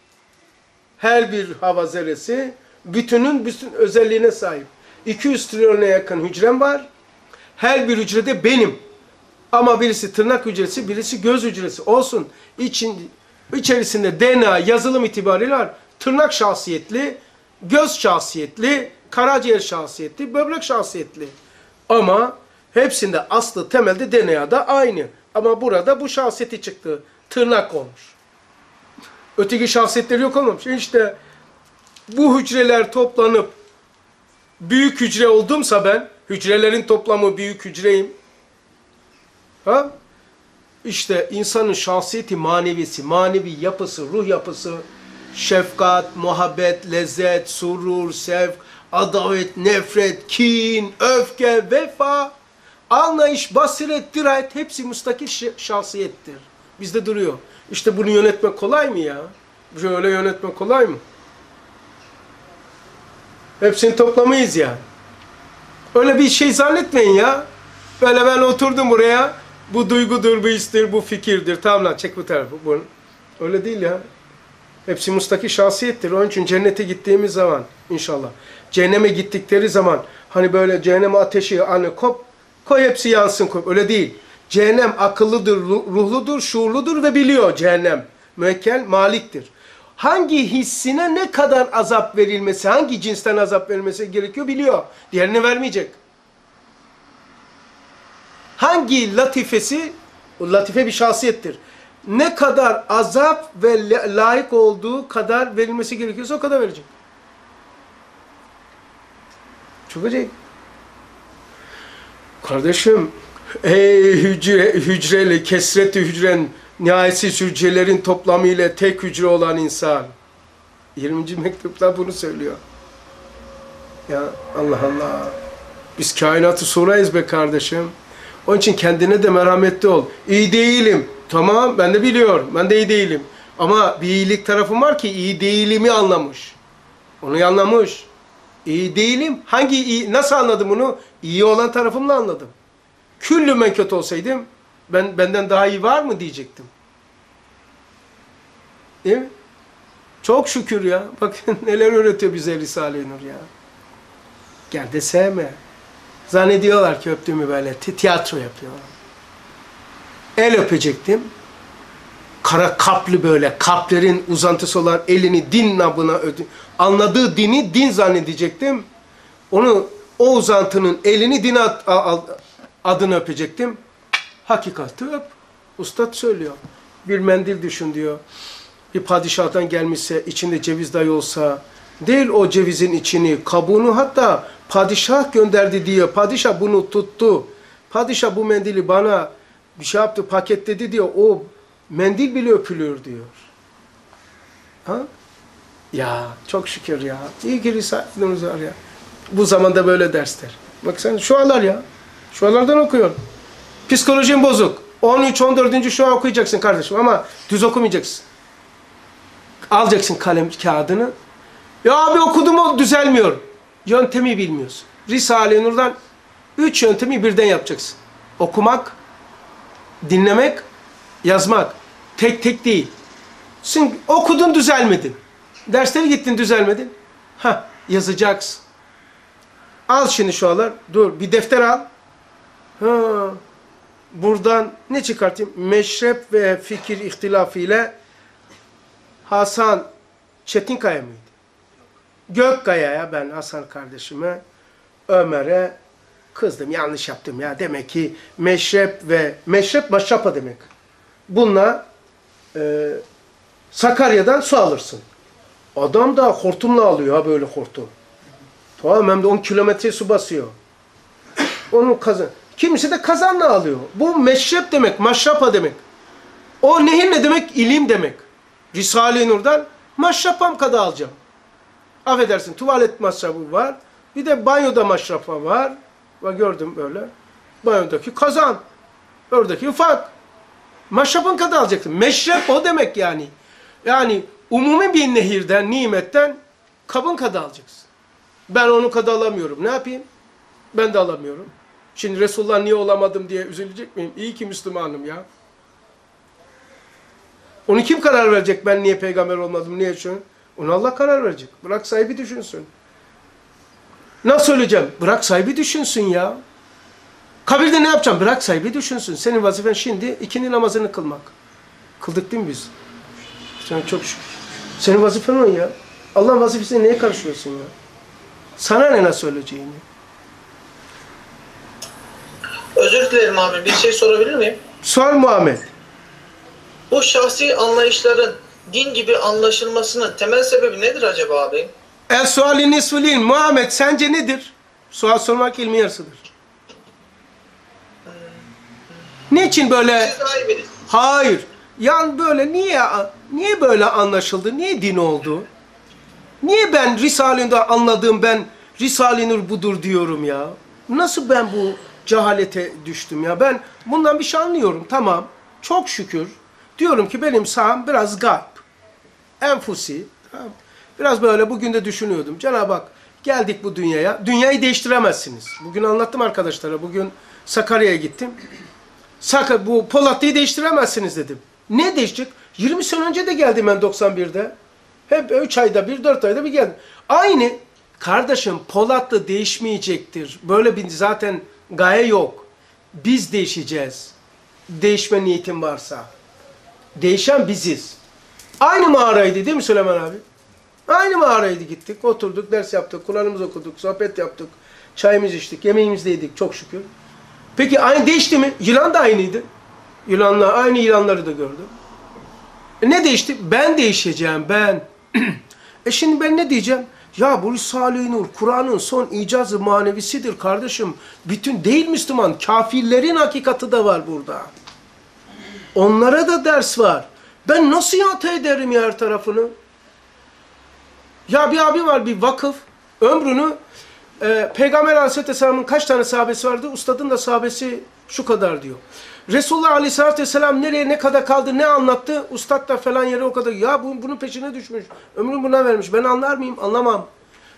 Her bir hava zerresi bütün özelliğine sahip. 200 trilyona yakın hücrem var. Her bir hücrede benim. Ama birisi tırnak hücresi, birisi göz hücresi olsun. İçerisinde DNA yazılım itibariyle var. Tırnak şahsiyetli, göz şahsiyetli, karaciğer şahsiyetli, böbrek şahsiyetli. Ama hepsinde aslı temelde DNA'da aynı. Ama burada bu şahsiyeti çıktı. Tırnak olmuş. Öteki şahsiyetleri yok olmamış. İşte bu hücreler toplanıp büyük hücre oldumsa ben, hücrelerin toplamı büyük hücreyim. Ha? İşte insanın şahsiyeti manevisi, manevi yapısı, ruh yapısı, şefkat, muhabbet, lezzet, surur, sevk, adavet, nefret, kin, öfke, vefa, anlayış, basiret, dirayet hepsi müstakil şahsiyettir. Bizde duruyor. İşte bunu yönetmek kolay mı ya? Böyle yönetmek kolay mı? Hepsinin toplamıyız yani. Öyle bir şey zannetmeyin ya. Böyle ben oturdum buraya. Bu duygudur, bu histir, bu fikirdir. Tamam lan çek bu tarafı. Bunu. Öyle değil ya. Hepsi müstakil şahsiyettir. Onun için cennete gittiğimiz zaman inşallah. Cehenneme gittikleri zaman hani böyle cehennem ateşi hani koy hepsi yansın koy. Öyle değil. Cehennem akıllıdır, ruhludur, şuurludur ve biliyor cehennem. Müekkel, maliktir. Hangi hissine ne kadar azap verilmesi, hangi cinsten azap verilmesi gerekiyor biliyor. Diğerini vermeyecek. Hangi latifesi, o latife bir şahsiyettir. Ne kadar azap ve layık olduğu kadar verilmesi gerekiyorsa o kadar verecek. Çok acayip. Kardeşim, ey hücreli, kesreti hücren, nihayetsiz hücrelerin toplamı ile tek hücre olan insan. 20. mektupta bunu söylüyor. Ya Allah Allah. Biz kainatı sorayız be kardeşim. Onun için kendine de merhametli ol. İyi değilim. Tamam ben de biliyorum. Ben de iyi değilim. Ama bir iyilik tarafım var ki iyi değilimi anlamış. Onu anlamış. İyi değilim. Hangi iyi? Nasıl anladım bunu? İyi olan tarafımla anladım. Küllü men kötü olsaydım benden daha iyi var mı diyecektim. Değil mi? Çok şükür ya. Bakın neler öğretiyor bize Risale-i Nur ya. Gel de sevme. Zannediyorlar ki öptüğümü böyle tiyatro yapıyorlar. El öpecektim. Kara kaplı böyle, kalplerin uzantısı olan elini din nabına anladığı dini din zannedecektim. Onu, o uzantının elini din adını öpecektim. Hakikati öp. Ustad söylüyor. Bir mendil düşün diyor. Bir padişahdan gelmişse, içinde ceviz dahi olsa, değil o cevizin içini, kabuğunu, hatta padişah gönderdi diyor. Padişah bunu tuttu. Padişah bu mendili bana bir şey yaptı, paketledi diyor. O mendil bile öpülüyor diyor. Ha? Ya çok şükür ya. İyi ki Risale'miz var ya. Bu zamanda böyle dersler. Bak sen şu anlar ya. Şu anlardan okuyorum. Psikolojin bozuk. 13, 14. şu an okuyacaksın kardeşim ama düz okumayacaksın. Alacaksın kalem kağıdını. Ya abi okudum o düzelmiyor. Yöntemi bilmiyorsun. Risale-i Nur'dan 3 yöntemi birden yapacaksın. Okumak, dinlemek, yazmak. Tek tek değil. Sen okudun düzelmedin. Derslere gittin düzelmedin. Ha, yazacaksın. Al şimdi şu anlar. Dur bir defter al. Ha, buradan ne çıkartayım? Meşrep ve fikir ihtilafı ile Hasan Çetinkaya mıydı? Gökkaya'ya ben Hasan kardeşime, Ömer'e kızdım. Yanlış yaptım ya. Demek ki meşrep maşrapa demek. Bununla Sakarya'dan su alırsın. Adam da hortumla alıyor ha böyle hortum. Tamam hem de 10 kilometre su basıyor. Onun kazan. Kimisi de kazanla alıyor. Bu meşrep demek, maşrapa demek. O nehir ne demek? İlim demek. Risale-i Nur'dan maşrapam kadar alacağım. Affedersin tuvalet masrafı var. Bir de banyoda maşrafa var. Bak gördüm böyle. Banyodaki kazan. Oradaki ufak. Maşrapın kadar alacaksın. Meşrep o demek yani. Yani umumi bir nehirden, nimetten kabın kadar alacaksın. Ben onu kadar alamıyorum. Ne yapayım? Ben de alamıyorum. Şimdi Resulullah niye olamadım diye üzülecek miyim? İyi ki Müslümanım ya. Onu kim karar verecek? Ben niye peygamber olmadım? Niye şunu? Onu Allah karar verecek. Bırak sahibi düşünsün. Nasıl söyleyeceğim? Bırak sahibi düşünsün ya. Kabirde ne yapacağım? Bırak sahibi düşünsün. Senin vazifen şimdi ikindi namazını kılmak. Kıldık değil mi biz? Sen çok şükür. Senin vazifen o ya. Allah'ın vazifesine neye karışıyorsun ya? Sana ne nasıl söyleyeceğini? Özür dilerim abi. Bir şey sorabilir miyim? Sor Muhammed. Bu şahsi anlayışların din gibi anlaşılmasının temel sebebi nedir acaba abi? El-suali nisfulin. Muhammed sence nedir? Sual sormak ilmi yarısıdır. Niçin böyle? Siz daha iyi bilirsiniz. Hayır. Yani böyle niye böyle anlaşıldı? Niye din oldu? Niye ben Risale-i Nur'da anladığım ben Risale-i Nur budur diyorum ya? Nasıl ben bu cehalete düştüm ya? Ben bundan bir şey anlıyorum. Tamam. Çok şükür. Diyorum ki benim saham biraz gayb. Enfusi. Tamam. Biraz böyle bugün de düşünüyordum. Cenab-ı Hak geldik bu dünyaya. Dünyayı değiştiremezsiniz. Bugün anlattım arkadaşlara. Bugün Sakarya'ya gittim. Bu Polatlı'yı değiştiremezsiniz dedim. Ne değişecek? 20 sene önce de geldim ben 91'de. Hep 3 ayda bir, 4 ayda bir geldim. Aynı. Kardeşim Polatlı değişmeyecektir. Böyle bir zaten gaye yok. Biz değişeceğiz. Değişme niyetin varsa. Değişen biziz. Aynı mağaraydı değil mi Süleyman abi? Aynı mağaraydı gittik, oturduk, ders yaptık, Kur'an'ımızı okuduk, sohbet yaptık, çayımızı içtik, yemeğimizi de yedik çok şükür. Peki aynı değişti mi? Yılan da aynıydı. Aynı yılanları da gördüm. Ne değişti? Ben değişeceğim, ben. Şimdi ben ne diyeceğim? Ya bu Risale-i Nur, Kur'an'ın son icazı manevisidir kardeşim. Bütün değil Müslüman, kafirlerin hakikati de var burada. Onlara da ders var. Ben nasıl yata ederim ya her tarafını? Ya bir abi var, bir vakıf, ömrünü Peygamber Aleyhisselam'ın kaç tane sahabesi vardı? Ustadın da sahabesi şu kadar diyor. Resulullah Aleyhisselatü Vesselam nereye ne kadar kaldı, ne anlattı? Ustad da falan yere o kadar. Ya bunun peşine düşmüş. Ömrünü buna vermiş. Ben anlar mıyım? Anlamam.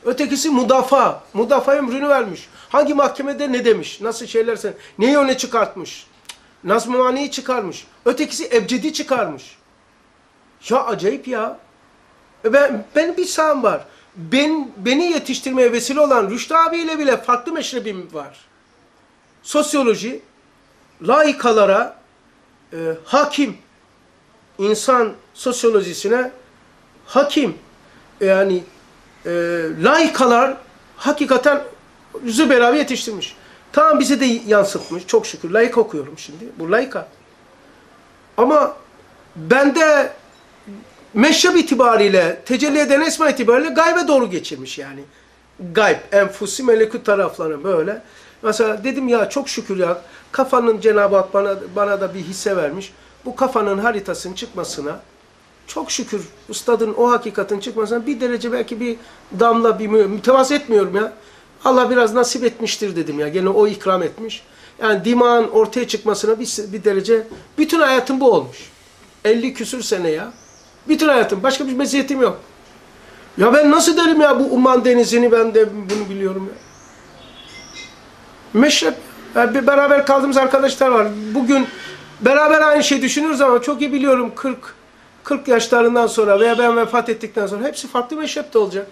Ötekisi müdafaa. Müdafaa emrini vermiş. Hangi mahkemede ne demiş? Nasıl şeylerse. Neyi öne çıkartmış? Nazm-ı Mani'yi çıkarmış. Ötekisi ebcedi çıkarmış. Ya acayip ya. Benim bir saham var. Beni yetiştirmeye vesile olan Rüştü abiyle bile farklı meşrebim var. Sosyoloji, laikalara hakim. İnsan sosyolojisine hakim. Yani laikalar hakikaten Zübeyir yetiştirmiş. Tamam bize de yansıtmış. Çok şükür. Laik okuyorum şimdi. Bu laika. Ama bende meşrep itibariyle, tecelli eden esma itibariyle gaybe doğru geçirmiş yani. Gayb, enfusi, melekut taraflarına böyle. Mesela dedim ya çok şükür ya kafanın Cenab-ı Hak bana da bir hisse vermiş. Bu kafanın haritasının çıkmasına çok şükür ustadın o hakikatin çıkmasına bir derece belki bir damla bir mütevazı etmiyorum ya. Allah biraz nasip etmiştir dedim ya. Gene o ikram etmiş. Yani dimağın ortaya çıkmasına bir derece bütün hayatım bu olmuş. 50 küsür sene ya. Bütün hayatım. Başka bir meziyetim yok. Ya ben nasıl derim ya bu Umman Denizi'ni ben de bunu biliyorum ya. Meşrep. Yani beraber kaldığımız arkadaşlar var. Bugün beraber aynı şeyi düşünürüz ama çok iyi biliyorum 40 yaşlarından sonra veya ben vefat ettikten sonra hepsi farklı meşrepte olacak.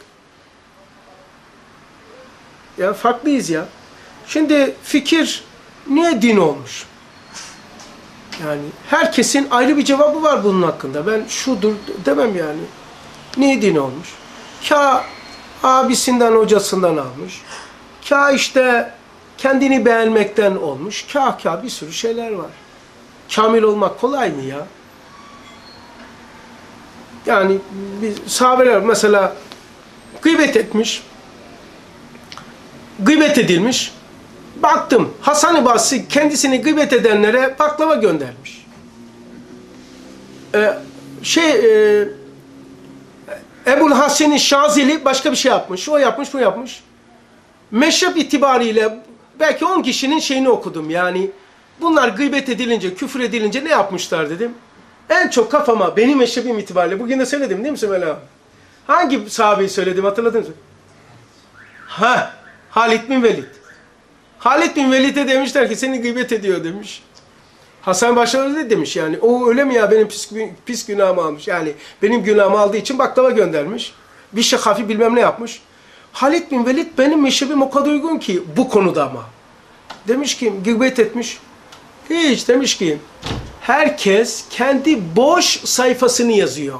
Ya farklıyız ya. Şimdi fikir niye din olmuş? Yani herkesin ayrı bir cevabı var bunun hakkında. Ben şudur demem yani. Niye din olmuş? Kâ abisinden, hocasından almış. Kâ işte kendini beğenmekten olmuş. Kâ bir sürü şeyler var. Kamil olmak kolay mı ya? Yani sahabeler mesela gıybet etmiş. Gıybet edilmiş. Baktım Hasan-ı Basri kendisini gıybet edenlere baklava göndermiş. Ebu'l Hasan-ı Şazili başka bir şey yapmış. O yapmış, bu yapmış. Meşrep itibariyle belki 10 kişinin şeyini okudum. Yani bunlar gıybet edilince, küfür edilince ne yapmışlar dedim. En çok kafama benim meşrebim itibariyle, bugün de söyledim değil mi Sümeyla abi? Hangi sahabeyi söyledim hatırladınız mı? Halid bin Velid. Halid bin Velid'e demişler ki seni gıybet ediyor demiş. Hasan Başar öyle demiş yani. O öyle mi ya benim pis günahımı almış. Yani benim günahımı aldığı için baklava göndermiş. Bir şey hafif bilmem ne yapmış. Halid bin Velid benim meşrebim o kadar uygun ki bu konuda ama. Demiş ki gıybet etmiş. Hiç demiş ki herkes kendi boş sayfasını yazıyor.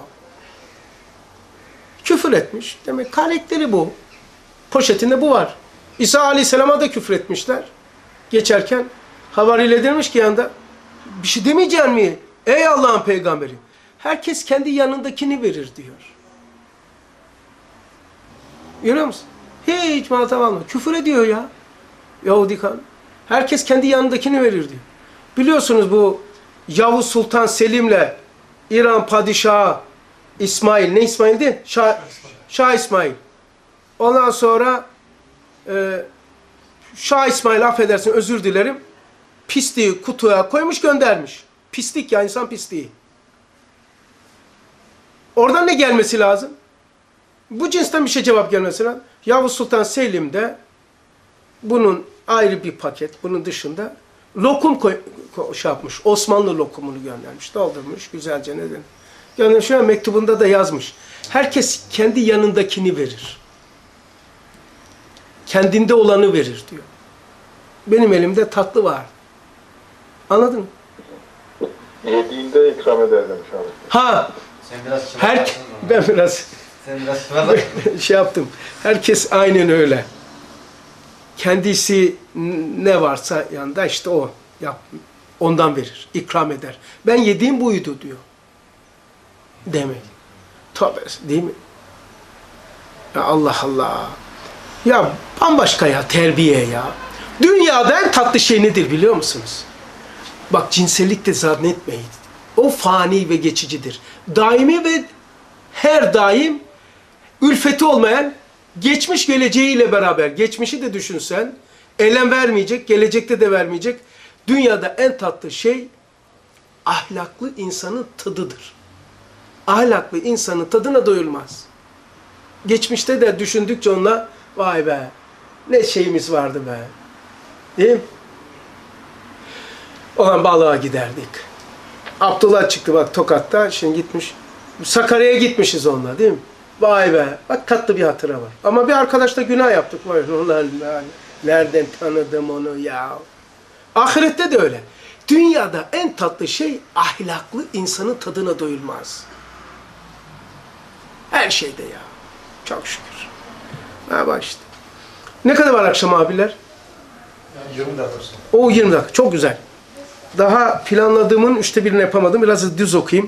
Küfür etmiş. Demek karakteri bu. Poşetinde bu var. İsa Aleyhisselam'a da küfür etmişler. Geçerken havariyle demiş ki yanında bir şey demeyecek mi? Ey Allah'ın peygamberi. Herkes kendi yanındakini verir diyor. Görüyor musun? Hiç muhatap almıyor. Küfür ediyor ya. Yahudi kan. Herkes kendi yanındakini verir diyor. Biliyorsunuz bu Yavuz Sultan Selim'le İran Padişahı İsmail. Ne İsmail'di? Şah İsmail. Ondan sonra Şah İsmail affedersin özür dilerim. Pisliği kutuya koymuş göndermiş. Pislik ya insan pisliği. Oradan ne gelmesi lazım? Bu cinsten bir şey cevap gelmesi lazım. Yavuz Sultan Selim de bunun ayrı bir paket. Bunun dışında lokum şey yapmış. Osmanlı lokumunu göndermiş. Doldurmuş. Güzelce neden? Göndermiş. Şu an mektubunda da yazmış. Herkes kendi yanındakini verir. Kendinde olanı verir diyor. Benim elimde tatlı var. Anladın mı? Yediğinde ikram eder demiş abi. Sen biraz ben biraz Sen biraz şımarık. şey yaptım. Herkes aynen öyle. Kendisi ne varsa yanında işte o. Ondan verir. İkram eder. Ben yediğim buydu diyor. Demek. Tabii değil mi? Ya Allah Allah. Ya bambaşka ya terbiye ya. Dünyada en tatlı şey nedir biliyor musunuz? Bak cinsellik de zannetmeyin. O fani ve geçicidir. Daimi ve her daim ülfeti olmayan geçmiş geleceğiyle beraber. Geçmişi de düşünsen elem vermeyecek, gelecekte de vermeyecek. Dünyada en tatlı şey ahlaklı insanın tadıdır. Ahlaklı insanın tadına doyulmaz. geçmişte de düşündükçe onunla vay be ne şeyimiz vardı be. Değil mi? Olan balığa giderdik. Abdullah çıktı bak Tokat'ta, şimdi gitmiş. Sakarya'ya gitmişiz onunla değil mi? Vay be, bak tatlı bir hatıra var. Ama bir arkadaşla günah yaptık. Vay ulan ben nereden tanıdım onu ya. Ahirette de öyle. Dünyada en tatlı şey ahlaklı insanın tadına doyulmaz. Her şeyde ya. Çok şükür. Ha bak işte. Ne kadar var akşam abiler? 20 dakika. O 20 dakika. Çok güzel. Daha planladığımın 1/3'ünü yapamadım. Biraz düz okuyayım.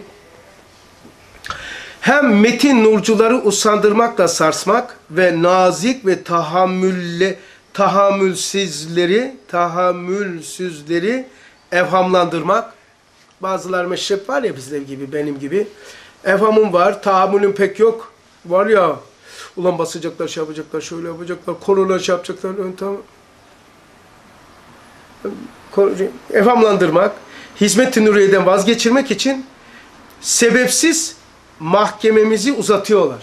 Hem metin nurcuları usandırmakla sarsmak ve nazik ve tahammülsüzleri evhamlandırmak. Bazılar meşrep var ya bizler gibi, benim gibi. Evhamım var, tahammülüm pek yok. Var ya, ulan basacaklar, şey yapacaklar, şöyle yapacaklar, korona şey yapacaklar. Tamam. Evhamlandırmak, hizmet-i nuriyeden vazgeçirmek için sebepsiz mahkememizi uzatıyorlar.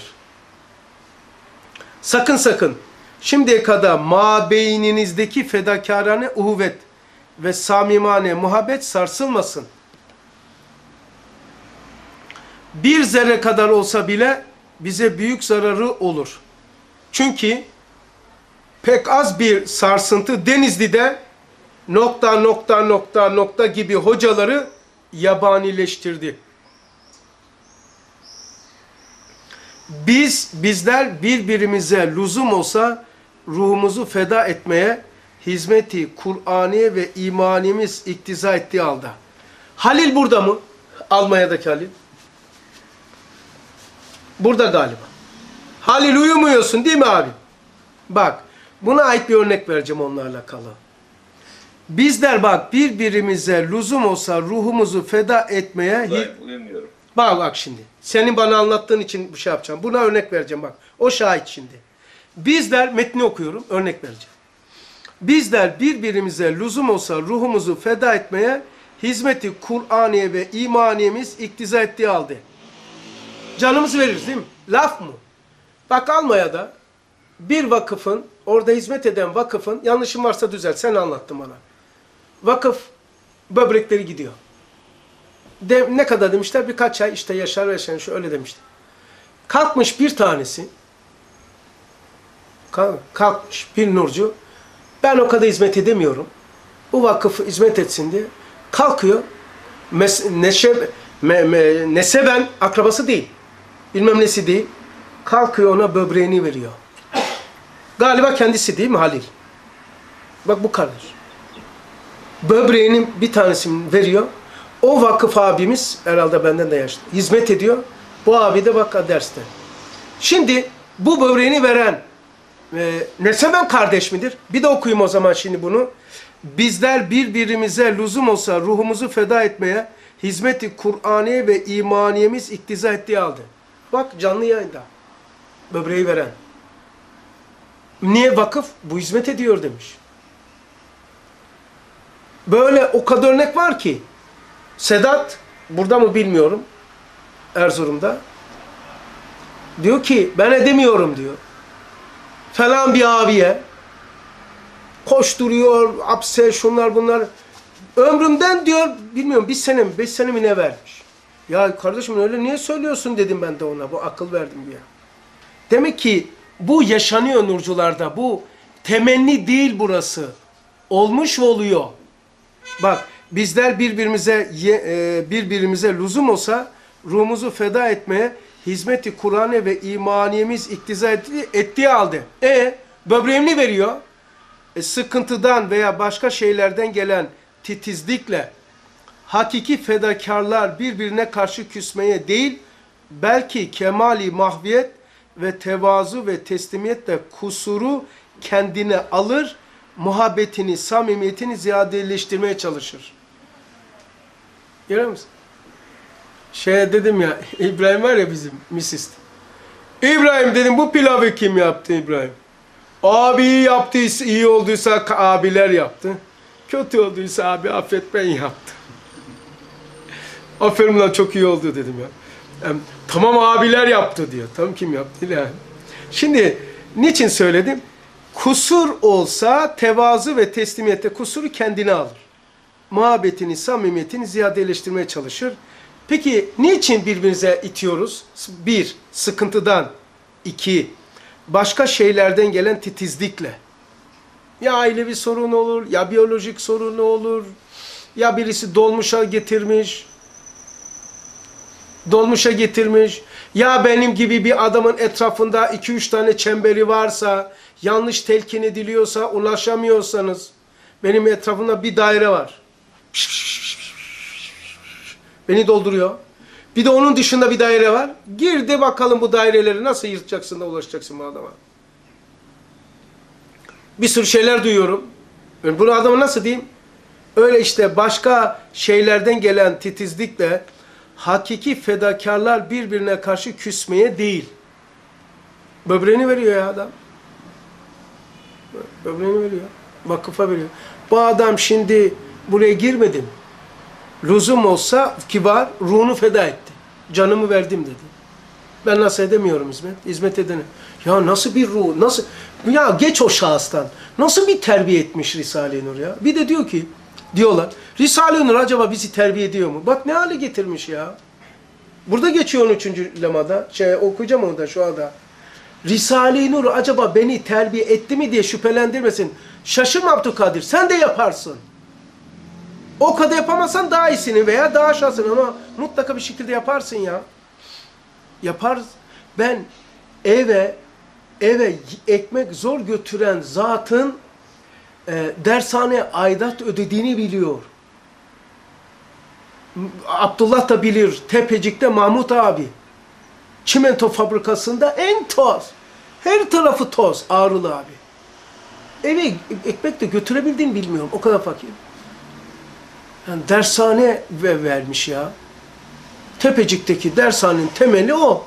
Sakın sakın şimdiye kadar mabeyninizdeki fedakarane uhuvvet ve samimane muhabbet sarsılmasın. Bir zerre kadar olsa bile bize büyük zararı olur. Çünkü pek az bir sarsıntı Denizli'de nokta gibi hocaları yabanileştirdi. Bizler birbirimize lüzum olsa ruhumuzu feda etmeye hizmeti Kur'aniye ve imanimiz iktiza ettiği halde. Halil burada mı? Almanya'daki Halil. Burada galiba. Halil uyumuyorsun değil mi abi? Bak buna ait bir örnek vereceğim onlarla alakalı. Bizler bak birbirimize lüzum olsa ruhumuzu feda etmeye... Uyumuyorum. Bak şimdi. Senin bana anlattığın için bu şey yapacağım. Buna örnek vereceğim bak. O şahit şimdi. Bizler, metni okuyorum, örnek vereceğim. Bizler birbirimize lüzum olsa ruhumuzu feda etmeye hizmeti Kur'aniye ve imaniyemiz iktiza ettiği halde. Canımızı veririz değil mi? Laf mı? Bak Almanya'da bir vakıfın, orada hizmet eden vakıfın, yanlışım varsa düzelt, sen anlattın bana. Vakıf böbrekleri gidiyor. Ne kadar demişler? Birkaç ay işte yaşar ve şu öyle demişler. Kalkmış bir tanesi, kalkmış bir nurcu, ben o kadar hizmet edemiyorum, bu vakıf hizmet etsin diye kalkıyor, neseben akrabası değil, bilmem nesi değil, kalkıyor ona böbreğini veriyor. Galiba kendisi değil mi Halil? Bak bu kadar. Böbreğinin bir tanesini veriyor. O vakıf abimiz, herhalde benden de yaşlı, hizmet ediyor. Bu abi de bak derste. Şimdi bu böbreğini veren neseben kardeş midir? Bir de okuyayım o zaman şimdi bunu. Bizler birbirimize lüzum olsa ruhumuzu feda etmeye hizmeti Kur'aniye ve imaniyemiz iktiza ettiği halde. Bak canlı yayında. Böbreği veren. Niye vakıf? Bu hizmet ediyor demiş. Böyle o kadar örnek var ki. Sedat, burada mı bilmiyorum, Erzurum'da. Diyor ki ben edemiyorum diyor. Falan bir abiye koşturuyor, hapse, şunlar bunlar. Ömrümden diyor, bilmiyorum 1 sene mi 5 sene mi ne vermiş. Ya kardeşim öyle niye söylüyorsun dedim ben de ona, bu akıl verdim diye. Demek ki bu yaşanıyor nurcularda, bu temenni değil burası. Olmuş oluyor. Bak bizler birbirimize lüzum olsa ruhumuzu feda etmeye hizmeti Kur'an'e ve imaniyemiz iktiza ettiği halde. Böbreğini veriyor. Sıkıntıdan veya başka şeylerden gelen titizlikle hakiki fedakarlar birbirine karşı küsmeye değil, belki kemali mahviyet ve tevazu ve teslimiyetle kusuru kendine alır, muhabbetini, samimiyetini ziyadeleştirmeye çalışır. Görüyor musun? Dedim ya, İbrahim var ya bizim misist. İbrahim dedim, bu pilavı kim yaptı İbrahim? Abi yaptıysa, iyi olduysa abiler yaptı. Kötü olduysa abi affet ben yaptım. Aferin lan çok iyi oldu dedim ya. Tamam abiler yaptı diyor. Tamam kim yaptı yani. Şimdi niçin söyledim? Kusur olsa tevazu ve teslimiyette kusuru kendine alır. Muhabbetini, samimiyetini ziyadeleştirmeye çalışır. Peki niçin birbirimize itiyoruz? Bir, sıkıntıdan. İki, başka şeylerden gelen titizlikle. Ya ailevi sorun olur, ya biyolojik sorun olur, ya birisi dolmuşa getirmiş, ya benim gibi bir adamın etrafında 2-3 tane çemberi varsa, yanlış telkin ediliyorsa, ulaşamıyorsanız, benim etrafımda bir daire var. Beni dolduruyor. Bir de onun dışında bir daire var. Gir de bakalım bu daireleri nasıl yırtacaksın da ulaşacaksın bu adama. Bir sürü şeyler duyuyorum. Bunu adama nasıl diyeyim? Öyle işte başka şeylerden gelen titizlikle hakiki fedakarlar birbirine karşı küsmeye değil. Böbreğini veriyor ya adam. Böbreğini veriyor. Vakıfa veriyor. Bu adam şimdi buraya girmedim. Lüzum olsa kibar, ruhunu feda etti. Canımı verdim dedi. Ben nasıl edemiyorum hizmet? Hizmet edene. Ya nasıl bir ruh, nasıl... Ya geç o şahıstan. Nasıl bir terbiye etmiş Risale-i Nur ya? Bir de diyor ki, diyorlar, Risale-i Nur acaba bizi terbiye ediyor mu? Bak ne hale getirmiş ya. Burada geçiyor 13. lemada. Okuyacağım onu da şu anda. Risale-i Nur acaba beni terbiye etti mi diye şüphelendirmesin. Şaşırma Abdülkadir, sen de yaparsın. O kadar yapamazsan daha iyisini veya daha aşağısını ama mutlaka bir şekilde yaparsın ya. Yaparız. Ben eve ekmek zor götüren zatın dershaneye aidat ödediğini biliyor. Abdullah da bilir. Tepecik'te Mahmut abi. Çimento fabrikasında en toz. Her tarafı toz. Ağrılı abi. Eve ekmek de götürebildiğini bilmiyorum. O kadar fakir. Yani dershane vermiş ya. Tepecik'teki dershanenin temeli o.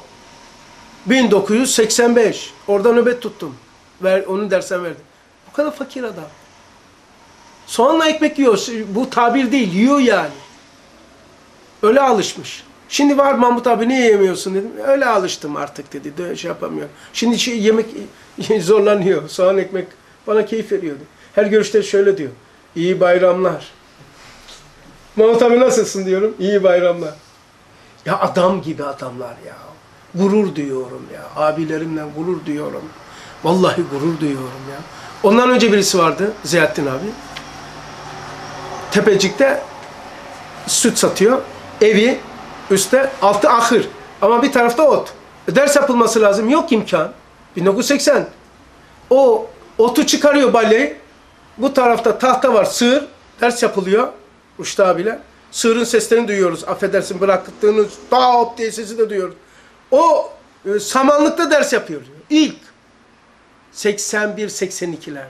1985. Orada nöbet tuttum. Onun dersen verdim. O kadar fakir adam. Soğanla ekmek yiyor. Bu tabir değil. Yiyor yani. Öyle alışmış. Şimdi var Mahmut abi niye yemiyorsun dedim. Öyle alıştım artık dedi. Şey yapamıyorum. Şimdi yemek zorlanıyor. Soğan ekmek bana keyif veriyordu. Her görüşte şöyle diyor. İyi bayramlar. Mahmut abi nasılsın diyorum. İyi bayramlar. Ya adam gibi adamlar ya. Gurur duyuyorum ya. Abilerimle gurur duyuyorum. Vallahi gurur duyuyorum ya. Ondan önce birisi vardı. Ziyaettin abi. Tepecik'te süt satıyor. Evi üstte, altı ahır. Ama bir tarafta ot. Ders yapılması lazım. Yok imkan. 1980. O otu çıkarıyor balyayı. Bu tarafta tahta var. Sığır. Ders yapılıyor. Rüştü abiler. Sığırın seslerini duyuyoruz. Affedersin bıraktığınız hop diye sesi de duyuyoruz. O samanlıkta ders yapıyor. İlk 81-82'lerde.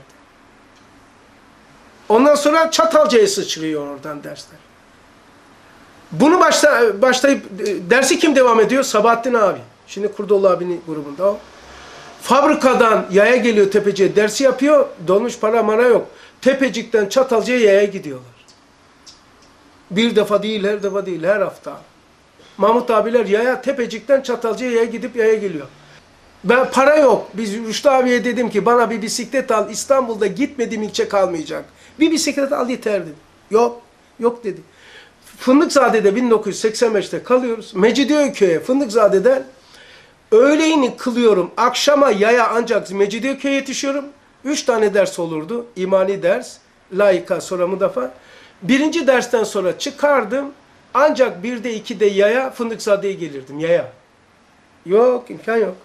Ondan sonra Çatalca'ya sıçrıyor oradan dersler. Bunu başlayıp dersi kim devam ediyor? Sabahattin abi. Şimdi Kurdoğlu abinin grubunda o. Fabrikadan yaya geliyor Tepecik'e dersi yapıyor. Dolmuş para mara yok. Tepecik'ten Çatalca'ya yaya gidiyorlar. Bir defa değil, her defa değil, her hafta. Mahmut abiler yaya Tepecik'ten Çatalca'ya yaya gidip yaya geliyor. Ben para yok. Biz Rüştü abiye dedim ki bana bir bisiklet al. İstanbul'da gitmediğim ilçe kalmayacak. Bir bisiklet al yeter dedi. Yok. Yok dedi. Fındıkzade'de 1985'te kalıyoruz. Mecidiyeköy'e Fındıkzade'den öğleyini kılıyorum. Akşama yaya ancak Mecidiyeköy'e yetişiyorum. 3 tane ders olurdu. İmani ders, laika, sonra müdafaa. Birinci dersten sonra çıkardım. Ancak 1'de 2'de yaya Fındıkzade'ye gelirdim. Yaya. Yok, imkan yok.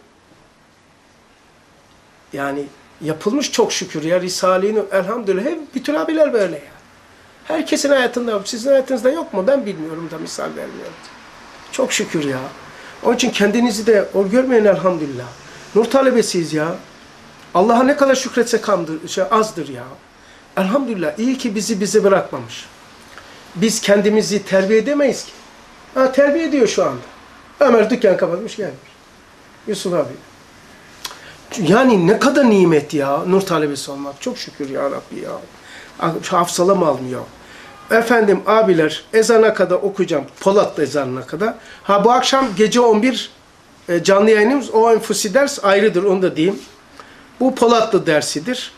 Yani yapılmış çok şükür ya Risale-i Nur. Elhamdülillah. Hep bütün abiler böyle ya. Herkesin hayatında, sizin hayatınızda yok mu? Ben bilmiyorum da misal vermiyorum. Çok şükür ya. Onun için kendinizi de görmeyin elhamdülillah. Nur talebesiyiz ya. Allah'a ne kadar şükretsek azdır ya. Elhamdülillah. İyi ki bizi bırakmamış. Biz kendimizi terbiye edemeyiz ki. Ha, terbiye ediyor şu anda. Ömer dükkan kapatmış gelmiş. Yusuf abi. Yani ne kadar nimet ya. Nur talebesi olmak. Çok şükür ya Rabbi ya. Hafsalam almıyor. Efendim abiler ezana kadar okuyacağım. Polat'ta ezanına kadar. Ha bu akşam gece 11 canlı yayınımız o enfusi ders ayrıdır, onu da diyeyim. Bu Polatlı dersidir.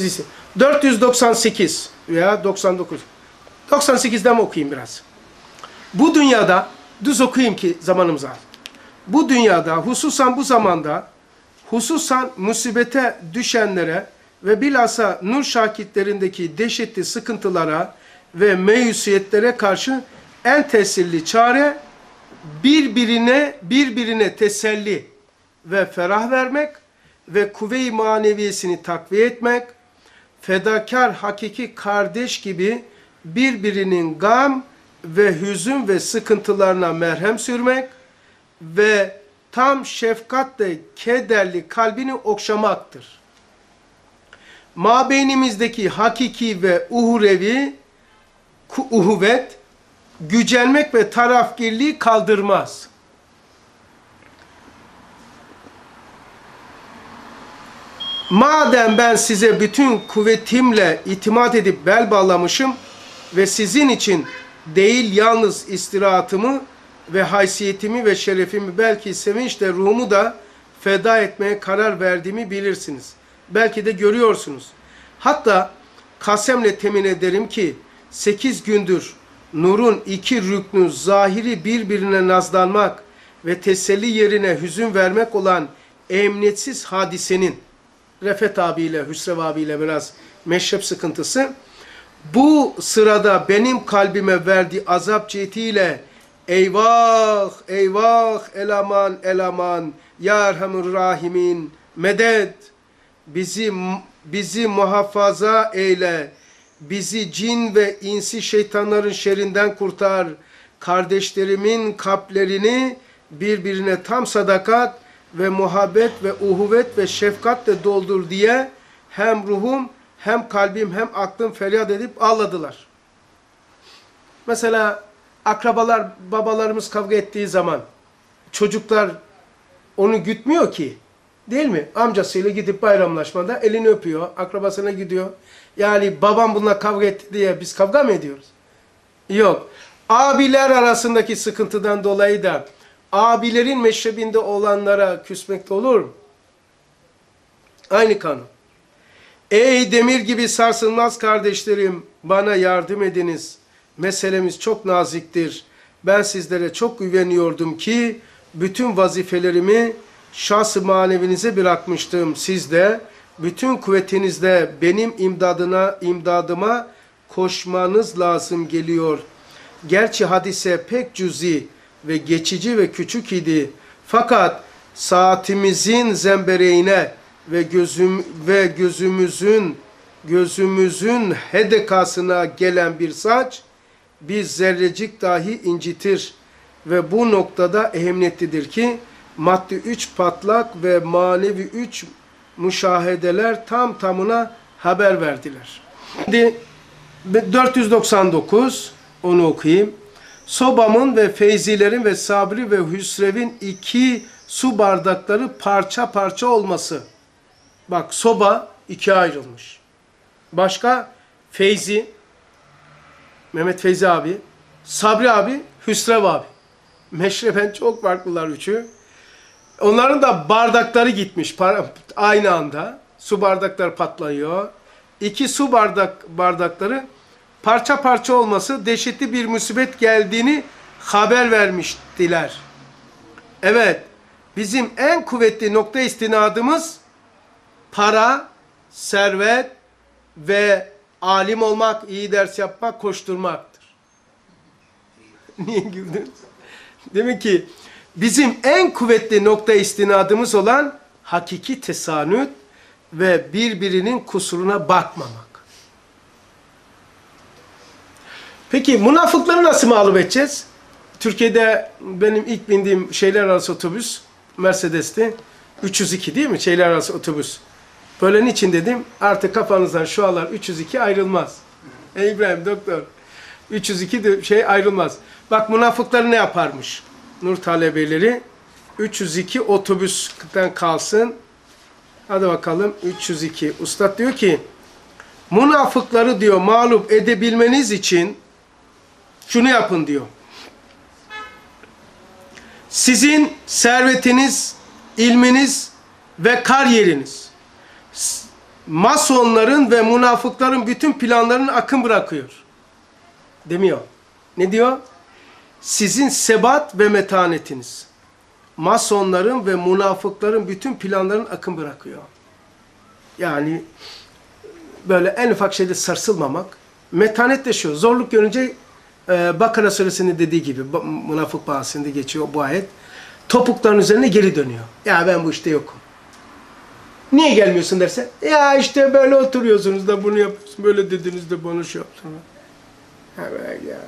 498 veya 99. 98'den mi okuyayım biraz? Bu dünyada, düz okuyayım ki zamanımız az. Bu dünyada, hususan bu zamanda, hususan musibete düşenlere ve bilhassa nur şakitlerindeki dehşetli sıkıntılara ve meyusiyetlere karşı en tesirli çare birbirine teselli ve ferah vermek ve kuvve-i maneviyesini takviye etmek, fedakar hakiki kardeş gibi birbirinin gam ve hüzün ve sıkıntılarına merhem sürmek ve tam şefkatle kederli kalbini okşamaktır. Mabeynimizdeki hakiki ve uhuvvet, gücenmek ve tarafgirliği kaldırmaz. Madem ben size bütün kuvvetimle itimat edip bel bağlamışım ve sizin için değil yalnız istirahatımı ve haysiyetimi ve şerefimi belki sevinçle ruhumu da feda etmeye karar verdiğimi bilirsiniz. Belki de görüyorsunuz. Hatta kasemle temin ederim ki 8 gündür nurun 2 rüknü zahiri birbirine nazlanmak ve teselli yerine hüzün vermek olan emniyetsiz hadisenin Refet abiyle, Hüsrev abiyle biraz meşrep sıkıntısı, bu sırada benim kalbime verdiği azap cihetiyle eyvah, eyvah, elaman, elaman, ya Erhamur Rahimin, medet, bizi muhafaza eyle, bizi cin ve insi şeytanların şerrinden kurtar, kardeşlerimin kalplerini birbirine tam sadakat ve muhabbet ve uhuvvet ve şefkatle doldur diye hem ruhum hem kalbim hem aklım feryat edip ağladılar. Mesela akrabalar, babalarımız kavga ettiği zaman çocuklar onu gütmüyor ki. Değil mi? Amcasıyla gidip bayramlaşmada elini öpüyor, akrabasına gidiyor. Yani babam bununla kavga etti diye biz kavga mı ediyoruz? Yok. Abiler arasındaki sıkıntıdan dolayı da abilerin meşrebinde olanlara küsmekte olur mu? Aynı kanun. Ey demir gibi sarsılmaz kardeşlerim, bana yardım ediniz. Meselemiz çok naziktir. Ben sizlere çok güveniyordum ki bütün vazifelerimi şahs-ı manevinize bırakmıştım. Siz de bütün kuvvetinizle benim imdadıma koşmanız lazım geliyor. Gerçi hadise pek cüzi ve geçici ve küçük idi. Fakat saatimizin zembereğine ve gözümüzün hedekasına gelen bir saç bir zerrecik dahi incitir ve bu noktada ehemmiyetlidir ki maddi 3 patlak ve manevi 3 müşahedeler tam tamına haber verdiler. Şimdi 499 onu okuyayım. Sobamın ve feyzilerin ve sabri ve hüsrevin 2 su bardakları parça parça olması. Bak soba 2'ye ayrılmış. Başka Feyzi, Mehmet Feyzi abi, Sabri abi, Hüsrev abi. Meşreben çok farklılar üçü. Onların da bardakları gitmiş aynı anda. Su bardakları patlıyor. 2 su bardakları parça parça olması dehşetli bir musibet geldiğini haber vermiştiler. Evet, bizim en kuvvetli nokta istinadımız para, servet ve alim olmak, iyi ders yapmak, koşturmaktır. Niye güldün? Demek ki bizim en kuvvetli nokta istinadımız olan hakiki tesanüt ve birbirinin kusuruna bakmamak. Peki münafıkları nasıl mağlup edeceğiz? Türkiye'de benim ilk bindiğim şehirler arası otobüs Mercedes'ti. 302 değil mi? Şehirler arası otobüs. Böyle niçin dedim? Artık kafanızdan şu anlar 302 ayrılmaz. Ey İbrahim doktor. 302 de ayrılmaz. Bak münafıkları ne yaparmış? Nur talebeleri 302 otobüsten kalsın. Hadi bakalım 302. Ustad diyor ki münafıkları diyor mağlup edebilmeniz için şunu yapın diyor. Sizin servetiniz, ilminiz ve kariyeriniz masonların ve münafıkların bütün planlarını akın bırakıyor. Demiyor. Ne diyor? Sizin sebat ve metanetiniz masonların ve münafıkların bütün planlarını akın bırakıyor. Yani böyle en ufak şeyde sarsılmamak. Metanet de şu, zorluk görünce Bakara suresinin dediği gibi, münafık bahsinde geçiyor bu ayet. Topukların üzerine geri dönüyor. Ya ben bu işte yokum. Niye gelmiyorsun derse, ya işte böyle oturuyorsunuz da bunu yapıyorsun, böyle dediniz de bunu şey yaptınız. Ya.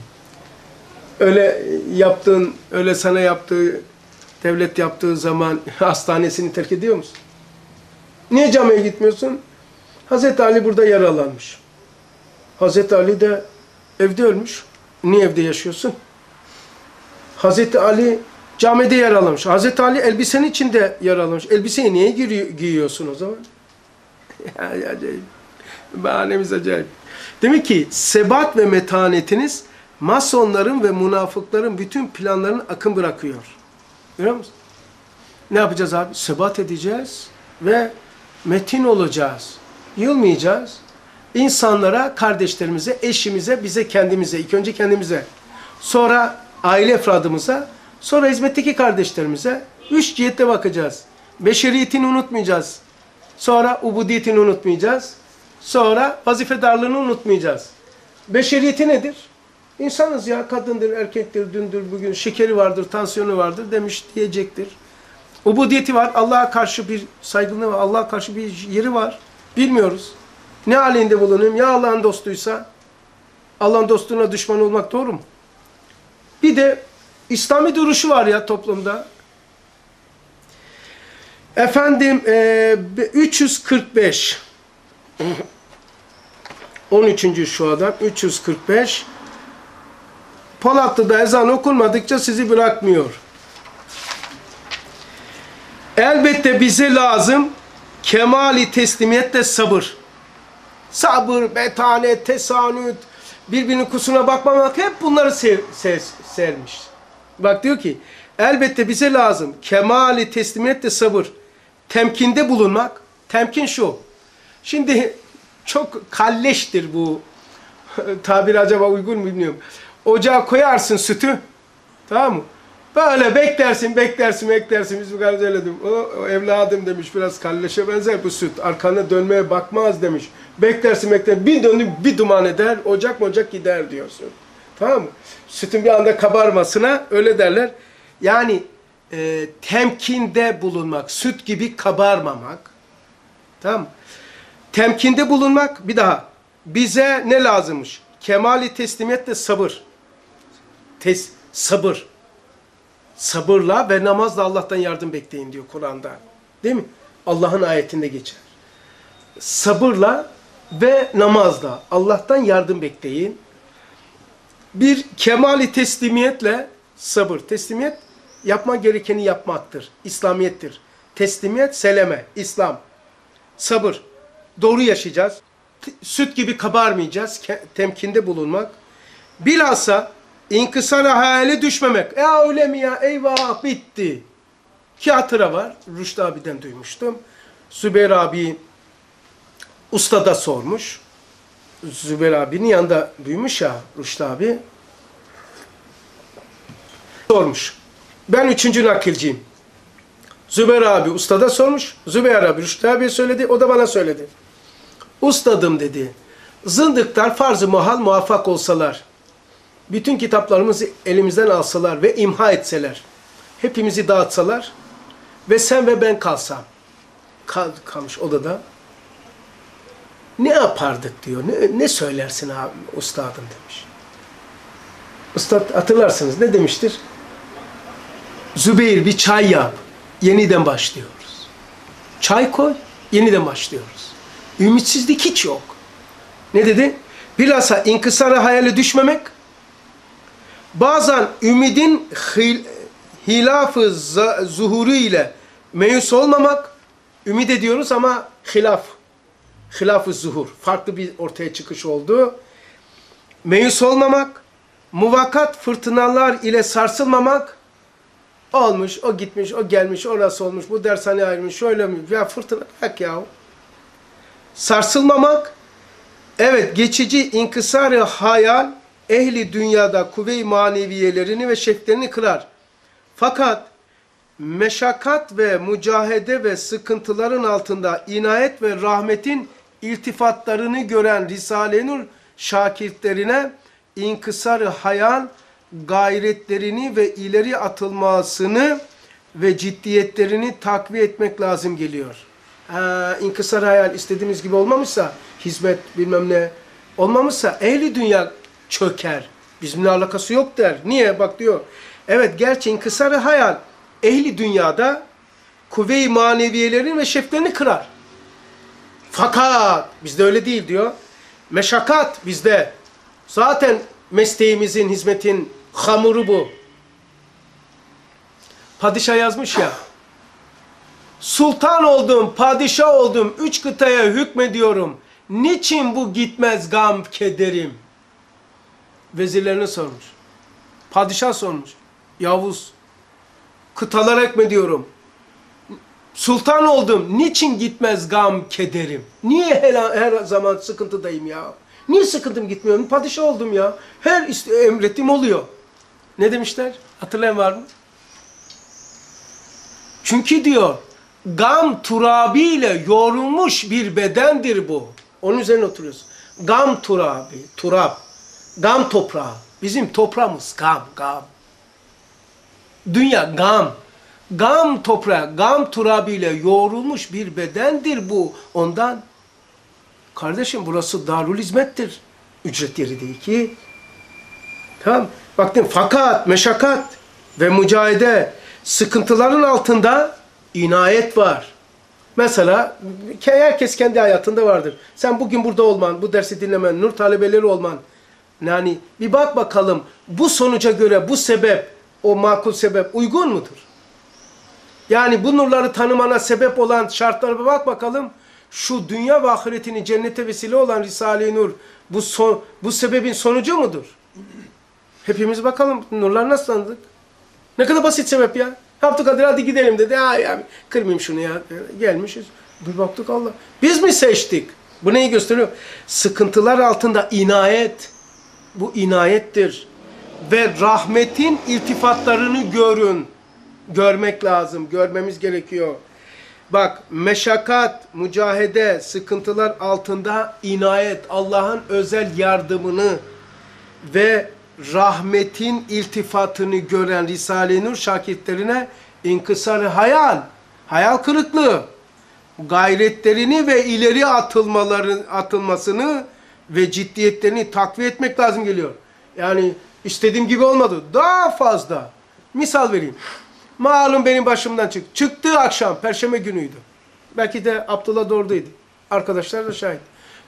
Öyle yaptığın, öyle sana yaptığı, devlet yaptığı zaman hastanesini terk ediyor musun? Niye camiye gitmiyorsun? Hazreti Ali burada yaralanmış. Hazreti Ali de evde ölmüş. Niye evde yaşıyorsun? Hazreti Ali camide yaralanmış. Hazreti Ali elbisenin içinde yaralanmış. Elbiseyi niye giyiyorsun o zaman? Acayip. Bahanemiz acayip. Demek ki sebat ve metanetiniz masonların ve münafıkların bütün planlarını akın bırakıyor. Görüyor musun? Ne yapacağız abi? Sebat edeceğiz ve metin olacağız. Yılmayacağız. İnsanlara, kardeşlerimize, eşimize, bize, kendimize, ilk önce kendimize, sonra aile efradımıza, sonra hizmetteki kardeşlerimize 3 cihette bakacağız. Beşeriyetini unutmayacağız. Sonra ubudiyetini unutmayacağız. Sonra vazifedarlığını unutmayacağız. Beşeriyeti nedir? İnsanız ya, kadındır, erkektir, dündür, bugün şekeri vardır, tansiyonu vardır demiş diyecektir. Ubudiyeti var, Allah'a karşı bir saygınlığı var, Allah'a karşı bir yeri var. Bilmiyoruz. Ne halinde bulunayım? Ya Allah'ın dostuysa, Allah'ın dostluğuna düşman olmak doğru mu? Bir de İslami duruşu var ya toplumda. Efendim 345 13. şu adam 345 Polatlı'da ezan okunmadıkça sizi bırakmıyor. Elbette bize lazım kemali teslimiyetle sabır. Sabır, metanet, tesanüt, birbirinin kusuruna bakmamak, hep bunları sermiş. Bak diyor ki, elbette bize lazım kemali teslimiyetle sabır. Temkinde bulunmak. Temkin şu. Şimdi çok kalleştir bu tabir, acaba uygun mu bilmiyorum. Ocağa koyarsın sütü. Tamam mı? Böyle beklersin. Biz bu kadar öyle dedim. O evladım demiş, biraz kalleşe benzer bu süt. Arkana dönmeye bakmaz demiş. Beklersin. Bir dönüp bir duman eder. Ocak gider diyorsun. Tamam mı? Sütün bir anda kabarmasına öyle derler. Yani temkinde bulunmak. Süt gibi kabarmamak. Tamam mı? Temkinde bulunmak. Bir daha. Bize ne lazımmış? Kemali teslimiyetle sabır. Sabır. Sabırla ve namazla Allah'tan yardım bekleyin diyor Kur'an'da. Değil mi? Allah'ın ayetinde geçer. Sabırla ve namazla Allah'tan yardım bekleyin. Bir kemali teslimiyetle sabır. Teslimiyet yapma gerekeni yapmaktır. İslamiyettir. Teslimiyet seleme, İslam. Sabır. Doğru yaşayacağız. Süt gibi kabarmayacağız. Temkinde bulunmak. Bilhassa İnkısara hayale düşmemek. Ya öyle mi ya? Eyvah bitti. Ki hatıra var. Rüştü abiden duymuştum. Zübeyir abi ustada sormuş. Zübeyir abinin yanında duymuş ya Rüştü abi. Sormuş. Ben 3. nakilciyim. Zübeyir abi ustada sormuş. Zübeyir abi Rüştü abiye söyledi. O da bana söyledi. Ustadım dedi. Zındıklar farz-ı muhal muvaffak olsalar, bütün kitaplarımızı elimizden alsalar ve imha etseler, hepimizi dağıtsalar ve sen ve ben kalsam, kalmış odada, ne yapardık diyor, ne söylersin abi ustadım demiş. Ustad hatırlarsınız ne demiştir? Zübeyir bir çay yap, yeniden başlıyoruz. Çay koy, yeniden başlıyoruz. Ümitsizlik hiç yok. Ne dedi? Bilhassa inkısara hayale düşmemek, bazen ümidin hilaf-ı zuhuru ile meyus olmamak, ümid ediyoruz ama hilaf-ı zuhur, farklı bir ortaya çıkış oldu. Meyus olmamak, muvakkat fırtınalar ile sarsılmamak, Olmuş, o gitmiş, o gelmiş, orası olmuş, bu dershane ayrılmış, şöyle mi? Ya fırtına bak ya. Sarsılmamak, evet geçici inkısar-ı hayal, ehli dünyada kuvve-i maneviyelerini ve şevklerini kırar. Fakat meşakkat ve mücahede ve sıkıntıların altında inayet ve rahmetin iltifatlarını gören Risale-i Nur şakirtlerine inkısar-ı hayal gayretlerini ve ileri atılmasını ve ciddiyetlerini takviye etmek lazım geliyor. İnkısar hayal istediğimiz gibi olmamışsa, hizmet bilmem ne olmamışsa ehli dünya çöker. Bizimle alakası yok der. Niye? Bak diyor. Evet gerçi inkısar hayal ehli dünyada kuvve-i maneviyelerin ve şeflerini kırar. Fakat bizde öyle değil diyor. Meşakkat bizde. Zaten mesleğimizin, hizmetin hamuru bu. Padişah yazmış ya. Sultan oldum, padişah oldum, 3 kıtaya hükmediyorum. Niçin bu gitmez gam kederim? Vezirlerine sormuş. Padişah sormuş. Yavuz, kıtalara hükmediyorum. Sultan oldum, niçin gitmez gam kederim? Niye her zaman sıkıntıdayım ya? Niye sıkıntım gitmiyor? Padişah oldum ya. Her emrettiğim oluyor. Ne demişler? Hatırlayan var mı? Çünkü diyor, gam turabiyle yoğrulmuş bir bedendir bu. Onun üzerine oturuyoruz. Gam turabi, turab. Gam toprağı. Bizim toprağımız gam. Dünya gam. Gam toprağı, gam turabiyle yoğrulmuş bir bedendir bu. Ondan, kardeşim burası darul hizmettir. Ücret yeri değil ki. Tamam. Baktın fakat, meşakkat ve mücahede sıkıntıların altında inayet var. Mesela herkes kendi hayatında vardır. Sen bugün burada olman, bu dersi dinlemen, nur talebeleri olman. Yani bir bak bakalım bu sonuca göre bu sebep, o makul sebep uygun mudur? Yani bu nurları tanımana sebep olan şartlara bir bak bakalım. Şu dünya ve ahiretini cennete vesile olan Risale-i Nur bu sebebin sonucu mudur? Hepimiz bakalım nurlar nasıl tanıdık? Ne kadar basit sebep ya. Abdülkadir hadi gidelim dedi. Ya kırmayayım şunu ya. Gelmişiz. Bir baktık Allah. Biz mi seçtik? Bu neyi gösteriyor? Sıkıntılar altında inayet. Bu inayettir. Ve rahmetin iltifatlarını görün. Görmek lazım. Görmemiz gerekiyor. Bak meşakkat, mücahede, sıkıntılar altında inayet. Allah'ın özel yardımını ve rahmetin iltifatını gören Risale-i Nur şakirtlerine inkısar-ı hayal, hayal kırıklığı, gayretlerini ve ileri atılmasını ve ciddiyetlerini takviye etmek lazım geliyor. Yani istediğim gibi olmadı. Daha fazla. Misal vereyim. Malum benim başımdan çıktı. Çıktığı akşam, Perşembe günüydü. Belki de Abdullah da oradaydı. Arkadaşlar da şahit.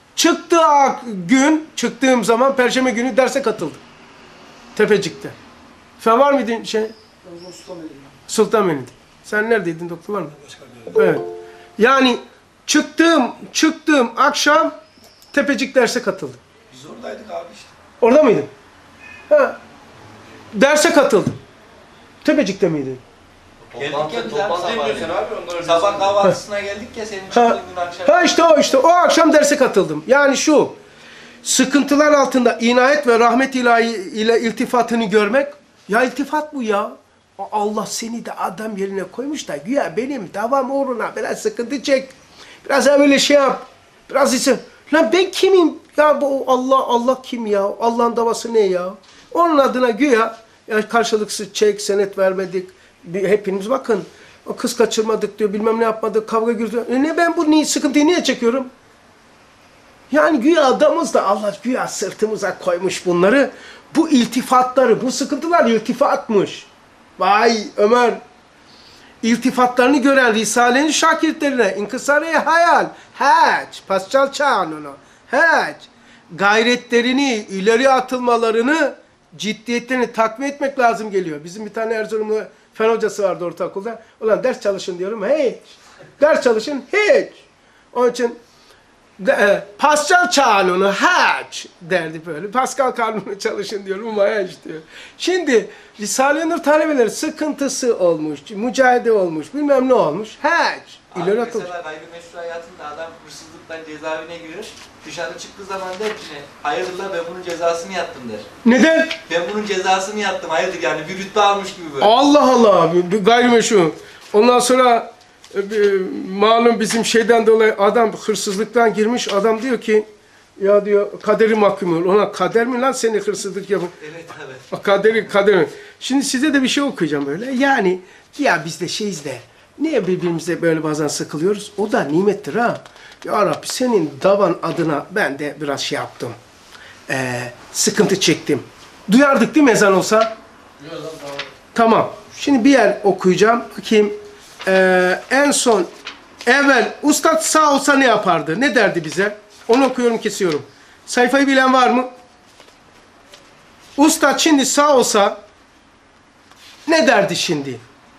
Çıktığım zaman Perşembe günü derse katıldım. Tepecik'te. Sen var mıydın Sultanbeyli'de. Sen neredeydin doktor var mı? Evet. Yani çıktığım akşam Tepecik derse katıldım. Biz oradaydık abi işte. Orada mıydın? Ha. Derse katıldım. Tepecik'te miydin? Toplantı yapıyorsun abi ondan önce. Sabah kahvaltısına geldik ya senin çıktığın gün akşam. İşte o akşam derse katıldım. Yani şu sıkıntılar altında inayet ve rahmet ilahi ile iltifatını görmek. Ya iltifat bu ya. Allah seni de adam yerine koymuş da güya benim davam uğruna biraz sıkıntı çek. Biraz böyle şey yap. Biraz ise. Lan ben kimim? Ya bu Allah kim ya? Allah'ın davası ne ya? Onun adına güya ya karşılıksız çek, senet vermedik. Hepiniz bakın. O kız kaçırmadık diyor. Bilmem ne yapmadık. Kavga gürültü. Ne ben bu sıkıntıyı niye çekiyorum? Yani güya adamız da Allah güya sırtımıza koymuş bunları. Bu iltifatları, bu sıkıntılar iltifatmış. Vay Ömer. İltifatlarını gören Risale'nin şakirtlerine inkısar-ı hayal, hac, pascal çağın onu, hac, gayretlerini, ileri atılmalarını, ciddiyetlerini takviye etmek lazım geliyor. Bizim bir tane Erzurumlu fen hocası vardı ortaokulda. Ulan ders çalışın diyorum, hiç. Ders çalışın, hiç. Onun için Pascal kanunu haç derdi böyle. Pascal kanunu çalışın diyor. Haç diyor. Şimdi Risale-i Nur talebeleri sıkıntısı olmuş, mücadele olmuş, bilmem ne olmuş. Haç. Abi İlörat olmuş. mesela gayrimeşru hayatında adam hırsızlıktan cezaevine girer. Dışarı çıktığı zaman der ki hayırdır ben bunun cezasını yattım der. Neden? Ben bunun cezasını yattım hayırdır yani bir rütbe almış gibi böyle. Allah Allah. Bir gayrimeşru. Ondan sonra malum bizim şeyden dolayı adam hırsızlıktan girmiş. Adam diyor ki ya diyor kaderi mahkum ol. Ona kader mi lan seni hırsızlık yapın? Evet abi. Kader mi? Şimdi size de bir şey okuyacağım böyle. Yani ya biz de şeyiz de niye birbirimize böyle bazen sıkılıyoruz? O da nimettir ha. Ya Rabbi senin davan adına ben de biraz şey yaptım. Sıkıntı çektim. Duyardık değil mi ezan olsa? Tamam. Şimdi bir yer okuyacağım. Bakayım. En son evvel ustad sağ olsa ne yapardı? Ne derdi bize? Onu okuyorum kesiyorum. Sayfayı bilen var mı? Ustad şimdi sağ olsa ne derdi şimdi?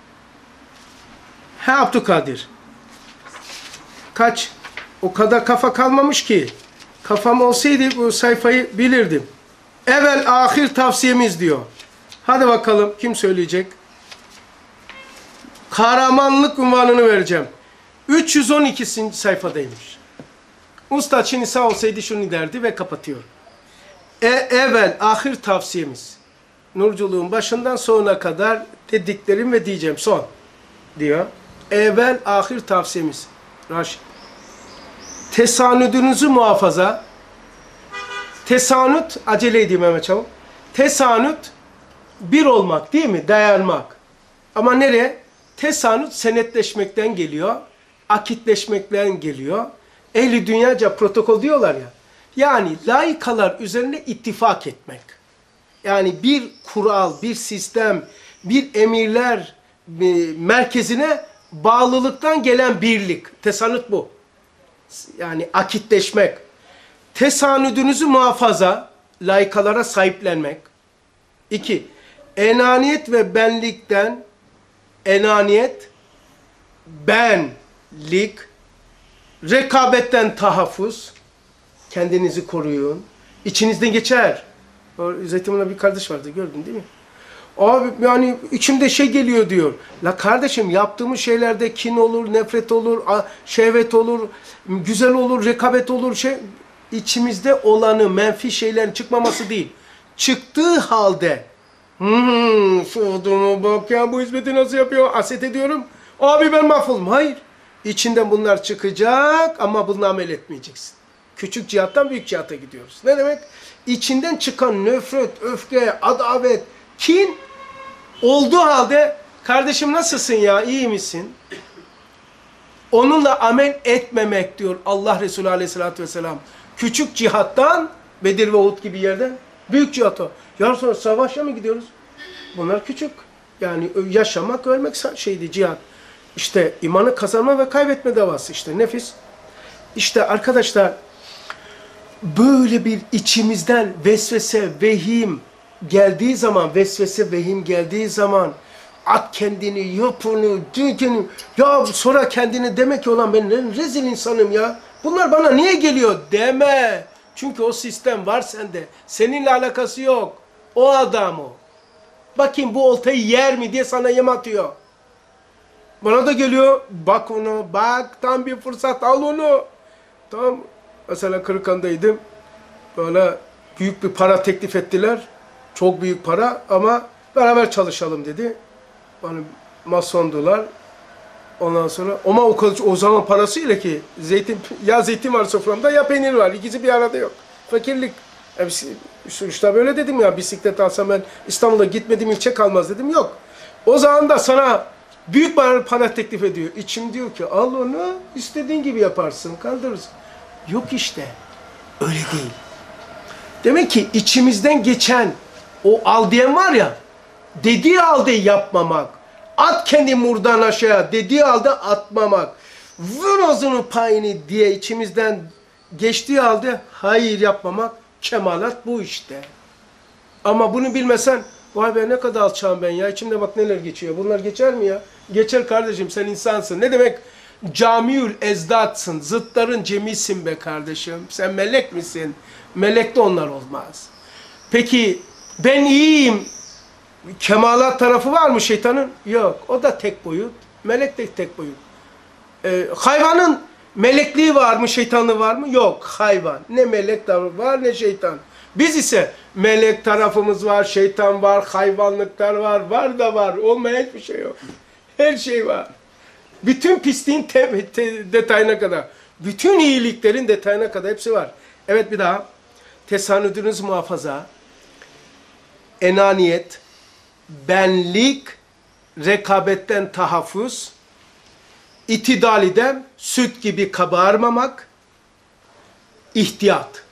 Ha Abdülkadir. Kaç? O kadar kafa kalmamış ki. Kafam olsaydı bu sayfayı bilirdim. Evvel ahir tavsiyemiz diyor. Hadi bakalım kim söyleyecek? Kahramanlık unvanını vereceğim. 312. sayfadaymış. Usta şimdi sağ olsaydı şunu derdi ve kapatıyor. Evvel ahir tavsiyemiz. Nurculuğun başından sonuna kadar dediklerim ve diyeceğim son diyor. Evvel ahir tavsiyemiz. Raşit. Tesanüdünüzü muhafaza. Tesanüt, acele edeyim Mehmet Çavuk. Tesanüt bir olmak değil mi? Dayanmak. Ama nereye? Tesanüt senetleşmekten geliyor. Akitleşmekten geliyor. Ehli dünyaca protokol diyorlar ya. Yani laikalar üzerine ittifak etmek. Yani bir kural, bir sistem, bir emirler merkezine bağlılıktan gelen birlik. Tesanüt bu. Yani akitleşmek. Tesanüdünüzü muhafaza, laikalara sahiplenmek. 2. Enaniyet ve benlikten, enaniyet, benlik, rekabetten tahaffuz, kendinizi koruyun. İçinizden geçer. O Zeytinburnu'nda bir kardeş vardı, gördün değil mi? Abi yani içimde şey geliyor diyor. La kardeşim yaptığımız şeylerde kin olur, nefret olur, şehvet olur, güzel olur, rekabet olur. İçimizde olanı, menfi şeylerin çıkmaması değil. Çıktığı halde şu adama bak ya bu hizmeti nasıl yapıyor? Haset ediyorum. Abi ben mahvoldum. Hayır. İçinden bunlar çıkacak ama bununla amel etmeyeceksin. Küçük cihattan büyük cihata gidiyoruz. Ne demek? İçinden çıkan nefret, öfke, adavet, kin olduğu halde kardeşim nasılsın ya, iyi misin? Onunla amel etmemek diyor Allah Resulü Aleyhisselatü Vesselam. Küçük cihattan, Bedir ve Uhud gibi yerden, büyük cihata. Yarın sonra savaşa mı gidiyoruz? Bunlar küçük. Yani yaşamak, ölmek şeydi cihat. İşte imanı kazanma ve kaybetme davası işte nefis. İşte arkadaşlar böyle bir içimizden vesvese, vehim geldiği zaman, vesvese, vehim geldiği zaman at kendini, yap onu, dünkünü, ya sonra kendini demek ki olan ben rezil insanım ya. Bunlar bana niye geliyor deme. Çünkü o sistem var sende. Seninle alakası yok. O adam o. Bakayım bu oltayı yer mi diye sana yem atıyor. Bana da geliyor. Bak onu, bak tam bir fırsat al onu. Tam mesela Kırıkhan'daydım. Böyle büyük bir para teklif ettiler. Çok büyük para ama beraber çalışalım dedi. Yani masondular. Ondan sonra ama o zaman parasıyla ki zeytin ya zeytin var soframda ya peynir var. İkisi bir arada yok. Fakirlik. İşte böyle dedim ya bisiklet alsam ben İstanbul'a gitmedim ilçe kalmaz dedim. Yok. O zaman da sana büyük para teklif ediyor. İçim diyor ki al onu istediğin gibi yaparsın kaldırırsın. Yok işte. Öyle değil. Demek ki içimizden geçen o al diyen var ya dediği halde yapmamak. At kendi murdan aşağıya dediği halde atmamak. Vur ağzının payını diye içimizden geçtiği halde hayır yapmamak. Kemalat bu işte. Ama bunu bilmesen vay be ne kadar alçağım ben ya. İçimde bak neler geçiyor. Bunlar geçer mi ya? Geçer kardeşim sen insansın. Ne demek? camiül ezdatsın. Zıtların cemisin be kardeşim. Sen melek misin? Melekte onlar olmaz. Peki ben iyiyim. Kemalat tarafı var mı şeytanın? Yok. O da tek boyut. Melek de tek boyut. Hayvanın melekliği var mı? Şeytanlığı var mı? Yok. Hayvan. Ne melek tarafı var ne şeytan. Biz ise melek tarafımız var, şeytan var, hayvanlıklar var. Var da var. Olmayan hiçbir şey yok. Her şey var. Bütün pisliğin detayına kadar. Bütün iyiliklerin detayına kadar hepsi var. Evet bir daha. Tesanüdünüz muhafaza. Enaniyet. Benlik. Rekabetten tahaffuz. İtidaliden süt gibi kabarmamak. İhtiyat.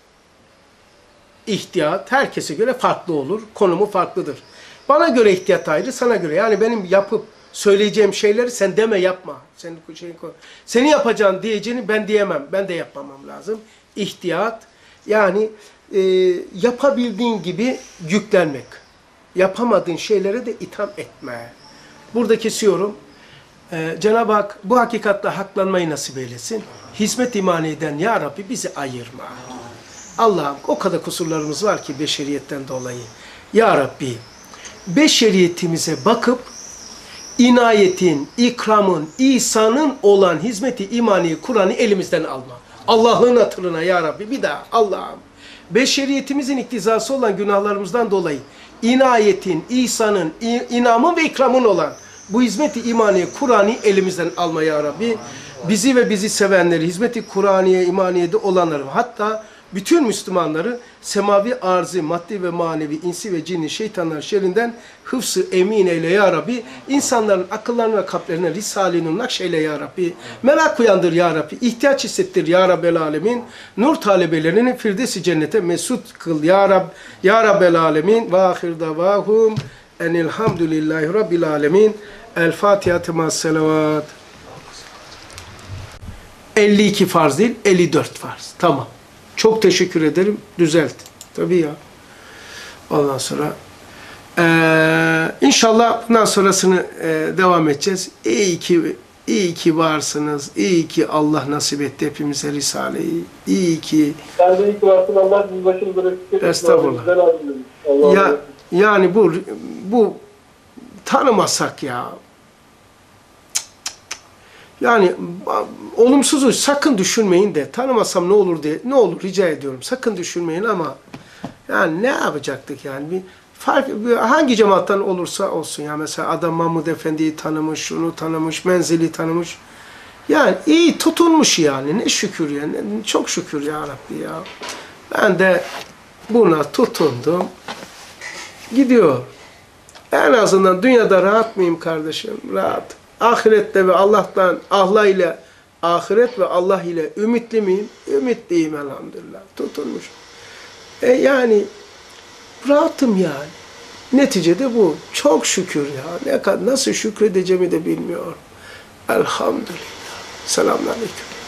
İhtiyat herkese göre farklı olur. Konumu farklıdır. Bana göre ihtiyat ayrı, sana göre. Yani benim yapıp söyleyeceğim şeyleri sen deme yapma. Senin yapacağın diyeceğini ben diyemem. Ben de yapmamam lazım. İhtiyat yani yapabildiğin gibi yüklenmek. Yapamadığın şeylere de itham etme. Burada kesiyorum. Cenab-ı Hak bu hakikatle haklanmayı nasip eylesin. Hizmet imaniden ya Rabbi bizi ayırma. Allah'ım o kadar kusurlarımız var ki beşeriyetten dolayı. Ya Rabbi beşeriyetimize bakıp inayetin, ikramın, ihsanın olan hizmeti imaniyi, Kur'an'ı elimizden alma. Allah'ın hatırına ya Rabbi bir daha Allah'ım. Beşeriyetimizin iktizası olan günahlarımızdan dolayı inayetin, ihsanın, inamın ve ikramın olan bu hizmeti imaniye, Kur'an'ı elimizden alma ya Rabbi. Bizi ve bizi sevenleri, hizmeti Kur'aniye, imaniyede olanları, hatta bütün Müslümanları semavi arzı, maddi ve manevi, insi ve cinni, şeytanlar şerrinden hıfzı emin eyle ya Rabbi. İnsanların akıllarına ve kalplerine Risale-i nakşeyle ya Rabbi. Merak uyandır ya Rabbi. İhtiyaç hissettir ya Rabbel Alemin. Nur talebelerini Firdevs-i cennete mesut kıl ya Rab. Ya Rabbel Alemin. Ve ahir davahum enilhamdülillahi Rabbil Alemin. El Fatiha-tı ma'as-selavat. 52 farz değil, 54 farz. Tamam. Çok teşekkür ederim. Düzelt. Tabii ya. Ondan sonra inşallah bundan sonrasını devam edeceğiz. İyi ki varsınız. İyi ki Allah nasip etti hepimize Risale'yi. İyi ki. Sen de iyi ki varsın. Allah bizi başını bırakıp. Estağfurullah. Yani bu tanımasak ya. Yani olumsuzu sakın düşünmeyin de tanımasam ne olur diye ne olur rica ediyorum. Sakın düşünmeyin ama yani ne yapacaktık yani hangi cemaatten olursa olsun ya mesela adam Mahmud Efendi'yi tanımış, şunu tanımış, Menzil'i tanımış. Yani iyi tutunmuş yani ne şükür yani çok şükür ya Rabbi ya. Ben de buna tutundum. Gidiyor. En azından dünyada rahat mıyım kardeşim? Rahat. Ahirette ve Allah'tan, Allah ile, ahiret ve Allah ile ümitli miyim? Ümitliyim elhamdülillah. Tutulmuş. Yani rahatım yani. Neticede bu. Çok şükür ya. Nasıl şükredeceğimi de bilmiyorum. Elhamdülillah. Selamünaleyküm.